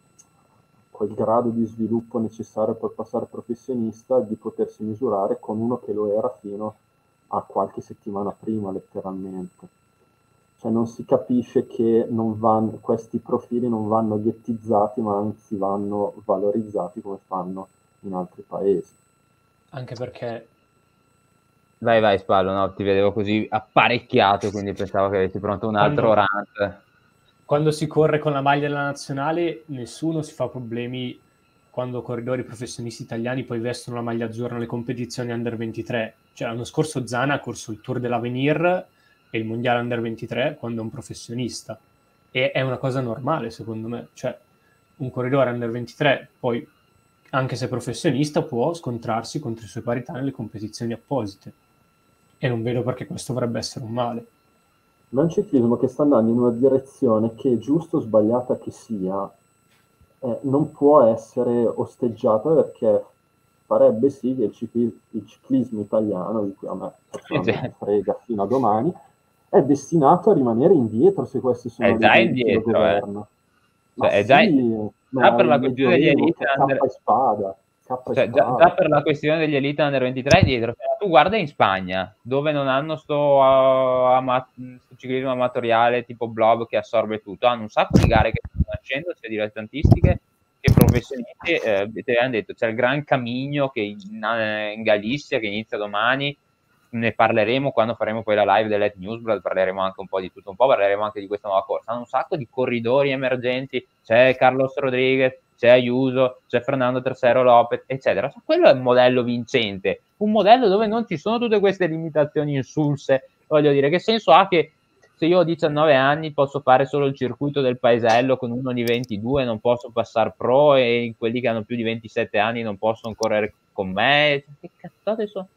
grado di sviluppo necessario per passare professionista, di potersi misurare con uno che lo era fino a qualche settimana prima, letteralmente. Cioè non si capisce che questi profili non vanno ghettizzati, ma anzi vanno valorizzati come fanno in altri paesi. Anche perché... Vai, Spallo, no, ti vedevo così apparecchiato, quindi pensavo che avessi pronto un altro rant. Quando si corre con la maglia della nazionale, nessuno si fa problemi quando corridori professionisti italiani poi vestono la maglia azzurra nelle competizioni Under 23. Cioè, l'anno scorso Zana ha corso il Tour dell'Avenir e il Mondiale Under 23 quando è un professionista. E è una cosa normale, secondo me. Cioè, un corridore Under 23, poi, anche se professionista, può scontrarsi contro i suoi parità nelle competizioni apposite. E non vedo perché questo dovrebbe essere un male. Ma è un ciclismo che sta andando in una direzione che, giusto o sbagliata che sia, non può essere osteggiata, perché farebbe sì che il ciclismo italiano, di cui a me personalmente frega fino a domani, è destinato a rimanere indietro se questi sono le idee di chi lo governa. Ma cioè, sì, già per la questione degli elite cappa e spada. Già per la questione degli elite under 23 dietro, tu guarda in Spagna dove non hanno sto ciclismo amatoriale tipo Blob che assorbe tutto, hanno un sacco di gare che stanno nascendo, sia dilettantistiche che professionisti. Te hanno detto c'è il Gran Camino che in Galizia che inizia domani, ne parleremo quando faremo poi la live dell'Et Newsblad, parleremo anche un po' di tutto un po', parleremo anche di questa nuova corsa. Hanno un sacco di corridori emergenti, c'è Carlos Rodriguez, c'è Ayuso, c'è Fernando Tercero Lopez, eccetera. Quello è un modello vincente, un modello dove non ci sono tutte queste limitazioni insulse. Voglio dire, che senso ha che se io ho 19 anni posso fare solo il circuito del paesello con uno di 22, non posso passare pro, e quelli che hanno più di 27 anni non possono correre con me? Che cazzate sono?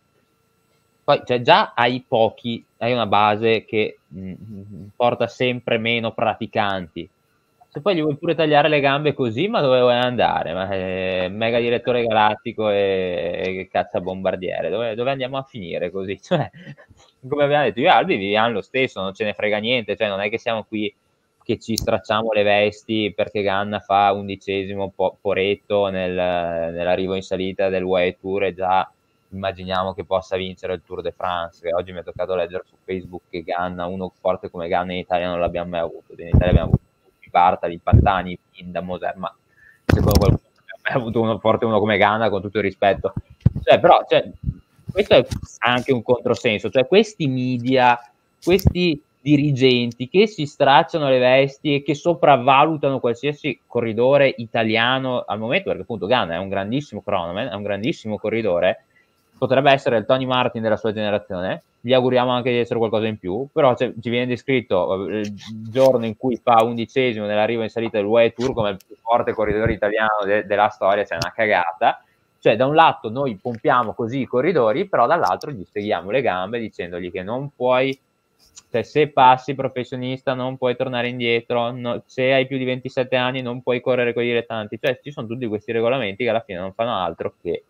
Poi cioè, già hai pochi, hai una base che porta sempre meno praticanti. Se poi gli vuoi pure tagliare le gambe così, ma dove vuoi andare? Ma mega direttore galattico e caccia bombardiere, dove andiamo a finire così? Cioè, come abbiamo detto, io e Albi viviamo lo stesso, non ce ne frega niente, cioè non è che siamo qui che ci stracciamo le vesti perché Ganna fa 11° poretto nell'arrivo in salita del UAE Tour e già immaginiamo che possa vincere il Tour de France, che oggi mi è toccato leggere su Facebook che Ganna, uno forte come Ganna in Italia non l'abbiamo mai avuto. In Italia abbiamo avuto Bartali, Pantani, Pinda, Moser, ma secondo qualcuno abbiamo mai avuto uno forte, uno come Ganna, con tutto il rispetto. Però questo è anche un controsenso, cioè questi media, questi dirigenti che si stracciano le vesti e che sopravvalutano qualsiasi corridore italiano al momento, perché appunto Ganna è un grandissimo cronoman, è un grandissimo corridore, potrebbe essere il Tony Martin della sua generazione, gli auguriamo anche di essere qualcosa in più, però ci viene descritto il giorno in cui fa 11° nell'arrivo in salita del UAE Tour come il più forte corridore italiano della storia, c'è una cagata. Cioè da un lato noi pompiamo così i corridori, però dall'altro gli spieghiamo le gambe dicendogli che non puoi, cioè se passi professionista non puoi tornare indietro, se hai più di 27 anni non puoi correre con i dilettanti, cioè ci sono tutti questi regolamenti che alla fine non fanno altro che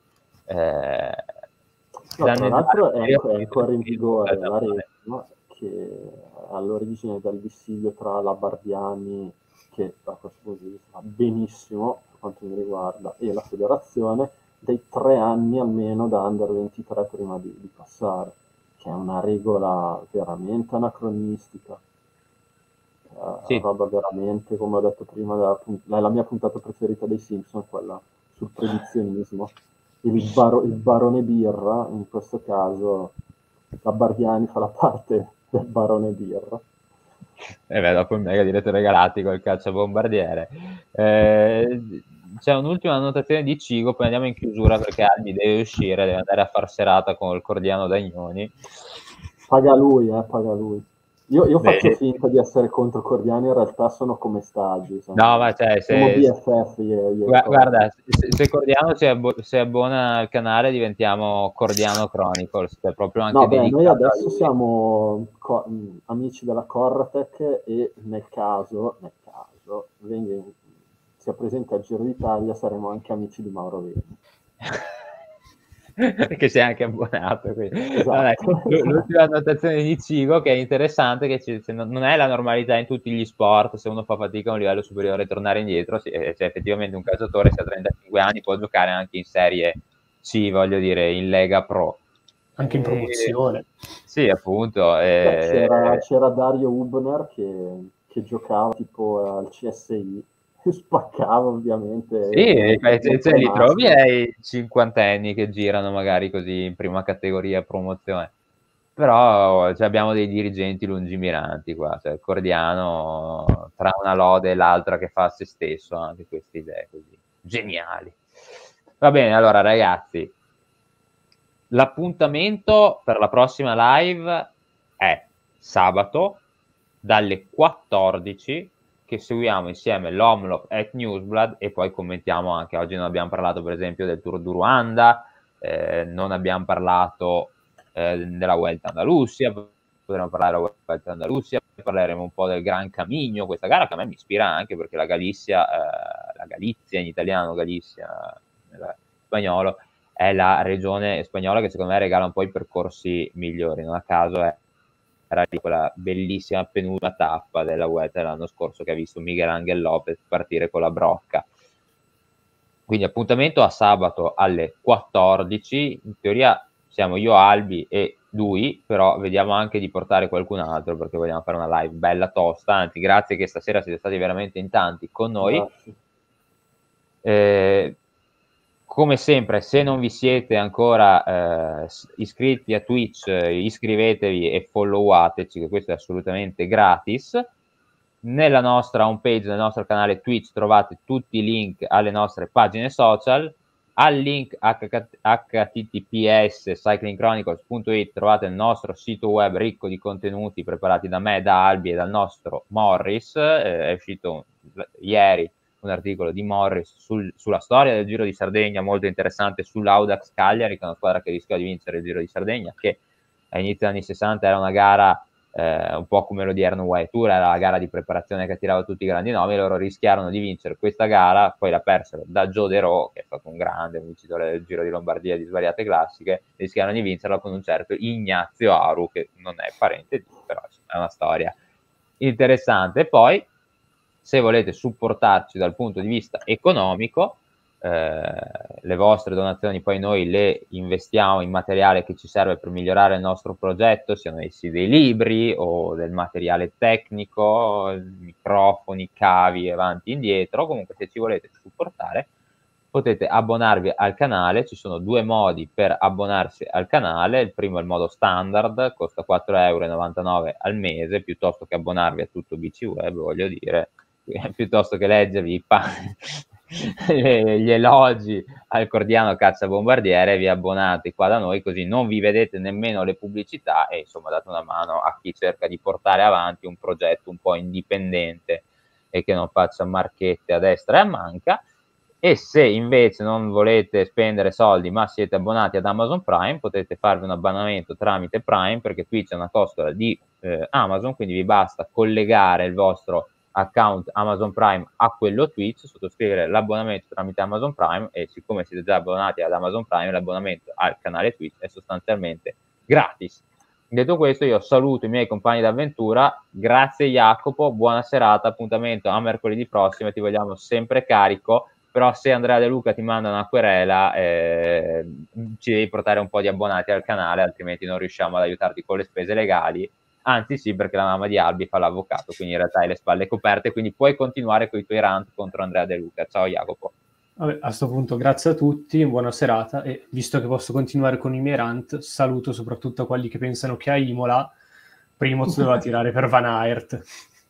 tra l'altro è ancora in vigore la regola che all'origine del dissidio tra la Bardiani, che da questo punto di vista va benissimo per quanto mi riguarda, e la federazione, dei 3 anni almeno da Under 23 prima di passare, che è una regola veramente anacronistica. Sì. Roba veramente, come ho detto prima, la mia puntata preferita dei Simpson, quella sul predizionismo. Il barone Birra, in questo caso la Bardiani fa la parte del barone Birra. Dopo il mega direttore galattico, il caccia bombardiere. C'è un'ultima annotazione di Cigo, poi andiamo in chiusura perché Albi deve uscire, deve andare a far serata con il Cordiano Dagnoni. Paga lui, paga lui. Io faccio finta di essere contro Cordiano, in realtà sono come Stagi. No, ma cioè, siamo BFF. Guarda, se Cordiano si abbona al canale diventiamo Cordiano Chronicles, cioè proprio anche noi adesso siamo amici della Corratec e nel caso sia presente al Giro d'Italia saremo anche amici di Mauro Veni. Perché sei anche abbonato. Esatto. L'ultima annotazione di Cigo che è interessante, che non è la normalità in tutti gli sport, se uno fa fatica a un livello superiore tornare indietro, se effettivamente un calciatore se ha 35 anni può giocare anche in Serie C, voglio dire, in Lega Pro. Anche in promozione. Sì, appunto. C'era Dario Hubner che giocava tipo al CSI, spaccava ovviamente. Sì, li trovi ai cinquantenni che girano magari così in prima categoria promozione. Però abbiamo dei dirigenti lungimiranti qua, cioè Cordiano tra una lode e l'altra che fa a se stesso anche queste idee così geniali. Va bene, allora ragazzi, l'appuntamento per la prossima live è sabato dalle 14, che seguiamo insieme l'Omloop at Newsblad e poi commentiamo anche, oggi non abbiamo parlato per esempio del Tour du Ruanda, non abbiamo parlato della Vuelta Andalusia, potremo parlare della Vuelta Andalusia, parleremo un po' del Gran Camino, questa gara che a me mi ispira anche perché la Galizia in italiano, Galizia nel spagnolo, è la regione spagnola che secondo me regala un po' i percorsi migliori, non a caso era di quella bellissima penultima tappa della Vuelta dell'anno scorso che ha visto Miguel Ángel López partire con la brocca. Quindi appuntamento a sabato alle 14, in teoria siamo io, Albi e Dui, però vediamo anche di portare qualcun altro perché vogliamo fare una live bella tosta, anzi grazie che stasera siete stati veramente in tanti con noi. Come sempre, se non vi siete ancora iscritti a Twitch, iscrivetevi e followateci, che questo è assolutamente gratis. Nella nostra homepage, nel nostro canale Twitch trovate tutti i link alle nostre pagine social. Al link https cyclingchronicles.it trovate il nostro sito web ricco di contenuti preparati da me, da Albi e dal nostro Morris. È uscito ieri un articolo di Morris sulla storia del Giro di Sardegna, molto interessante, sull'Audax Cagliari, che è una squadra che rischia di vincere il Giro di Sardegna, che a inizio anni 60 era una gara un po' come l'odierno UAE Tour, era la gara di preparazione che attirava tutti i grandi nomi, loro rischiarono di vincere questa gara, poi la persero da Joe Derò, che è stato un grande vincitore del Giro di Lombardia di svariate classiche, rischiarono di vincerla con un certo Ignazio Aru, che non è parente di, però è una storia interessante. Poi, se volete supportarci dal punto di vista economico, le vostre donazioni poi noi le investiamo in materiale che ci serve per migliorare il nostro progetto, siano essi dei libri o del materiale tecnico, microfoni, cavi, avanti e indietro. Comunque se ci volete supportare potete abbonarvi al canale, ci sono due modi per abbonarsi al canale, il primo è il modo standard, costa 4,99 € al mese, piuttosto che abbonarvi a tutto BC Web, voglio dire, piuttosto che leggervi gli elogi al Cordiano Cacciabombardiere, vi abbonate qua da noi, così non vi vedete nemmeno le pubblicità e insomma date una mano a chi cerca di portare avanti un progetto un po' indipendente e che non faccia marchette a destra e a manca. E se invece non volete spendere soldi ma siete abbonati ad Amazon Prime, potete farvi un abbonamento tramite Prime, perché Twitch è una costola di Amazon, quindi vi basta collegare il vostro account Amazon Prime a quello Twitch, sottoscrivere l'abbonamento tramite Amazon Prime e siccome siete già abbonati ad Amazon Prime, l'abbonamento al canale Twitch è sostanzialmente gratis. Detto questo, io saluto i miei compagni d'avventura, grazie Jacopo, buona serata, appuntamento a mercoledì prossimo, ti vogliamo sempre carico, però se Andrea De Luca ti manda una querela ci devi portare un po' di abbonati al canale, altrimenti non riusciamo ad aiutarti con le spese legali. Anzi sì, perché la mamma di Albi fa l'avvocato, quindi in realtà hai le spalle coperte, quindi puoi continuare con i tuoi rant contro Andrea De Luca. Ciao Jacopo. Vabbè, a questo punto grazie a tutti, buona serata, e visto che posso continuare con i miei rant, saluto soprattutto a quelli che pensano che a Imola Primoz doveva tirare per Van Aert.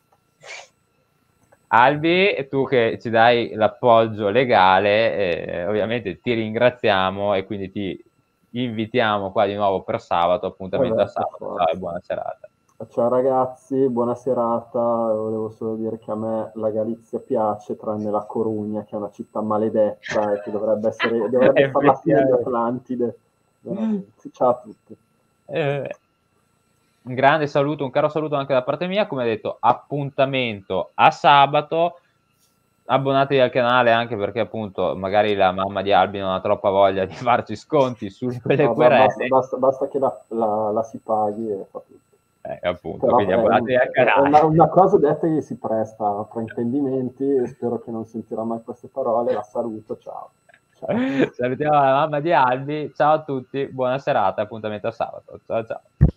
Albi, tu che ci dai l'appoggio legale, ovviamente ti ringraziamo e quindi ti invitiamo qua di nuovo per sabato, appuntamento a sabato. Ciao e buona serata. Ciao ragazzi, buona serata. Volevo solo dire che a me la Galizia piace, tranne la Corugna, che è una città maledetta e che dovrebbe fare la fine di Atlantide. Veramente. Ciao a tutti. Un grande saluto, un caro saluto anche da parte mia. Come detto, appuntamento a sabato. Abbonatevi al canale anche perché appunto magari la mamma di Albi non ha troppa voglia di farci sconti su quelle querele. Basta che la si paghi e fa tutto. Appunto, però quindi abbonatevi al canale. È una cosa detta che si presta a fraintendimenti e spero che non sentirà mai queste parole. La saluto, ciao. Salutiamo la mamma di Albi, ciao a tutti, buona serata, appuntamento a sabato, ciao ciao.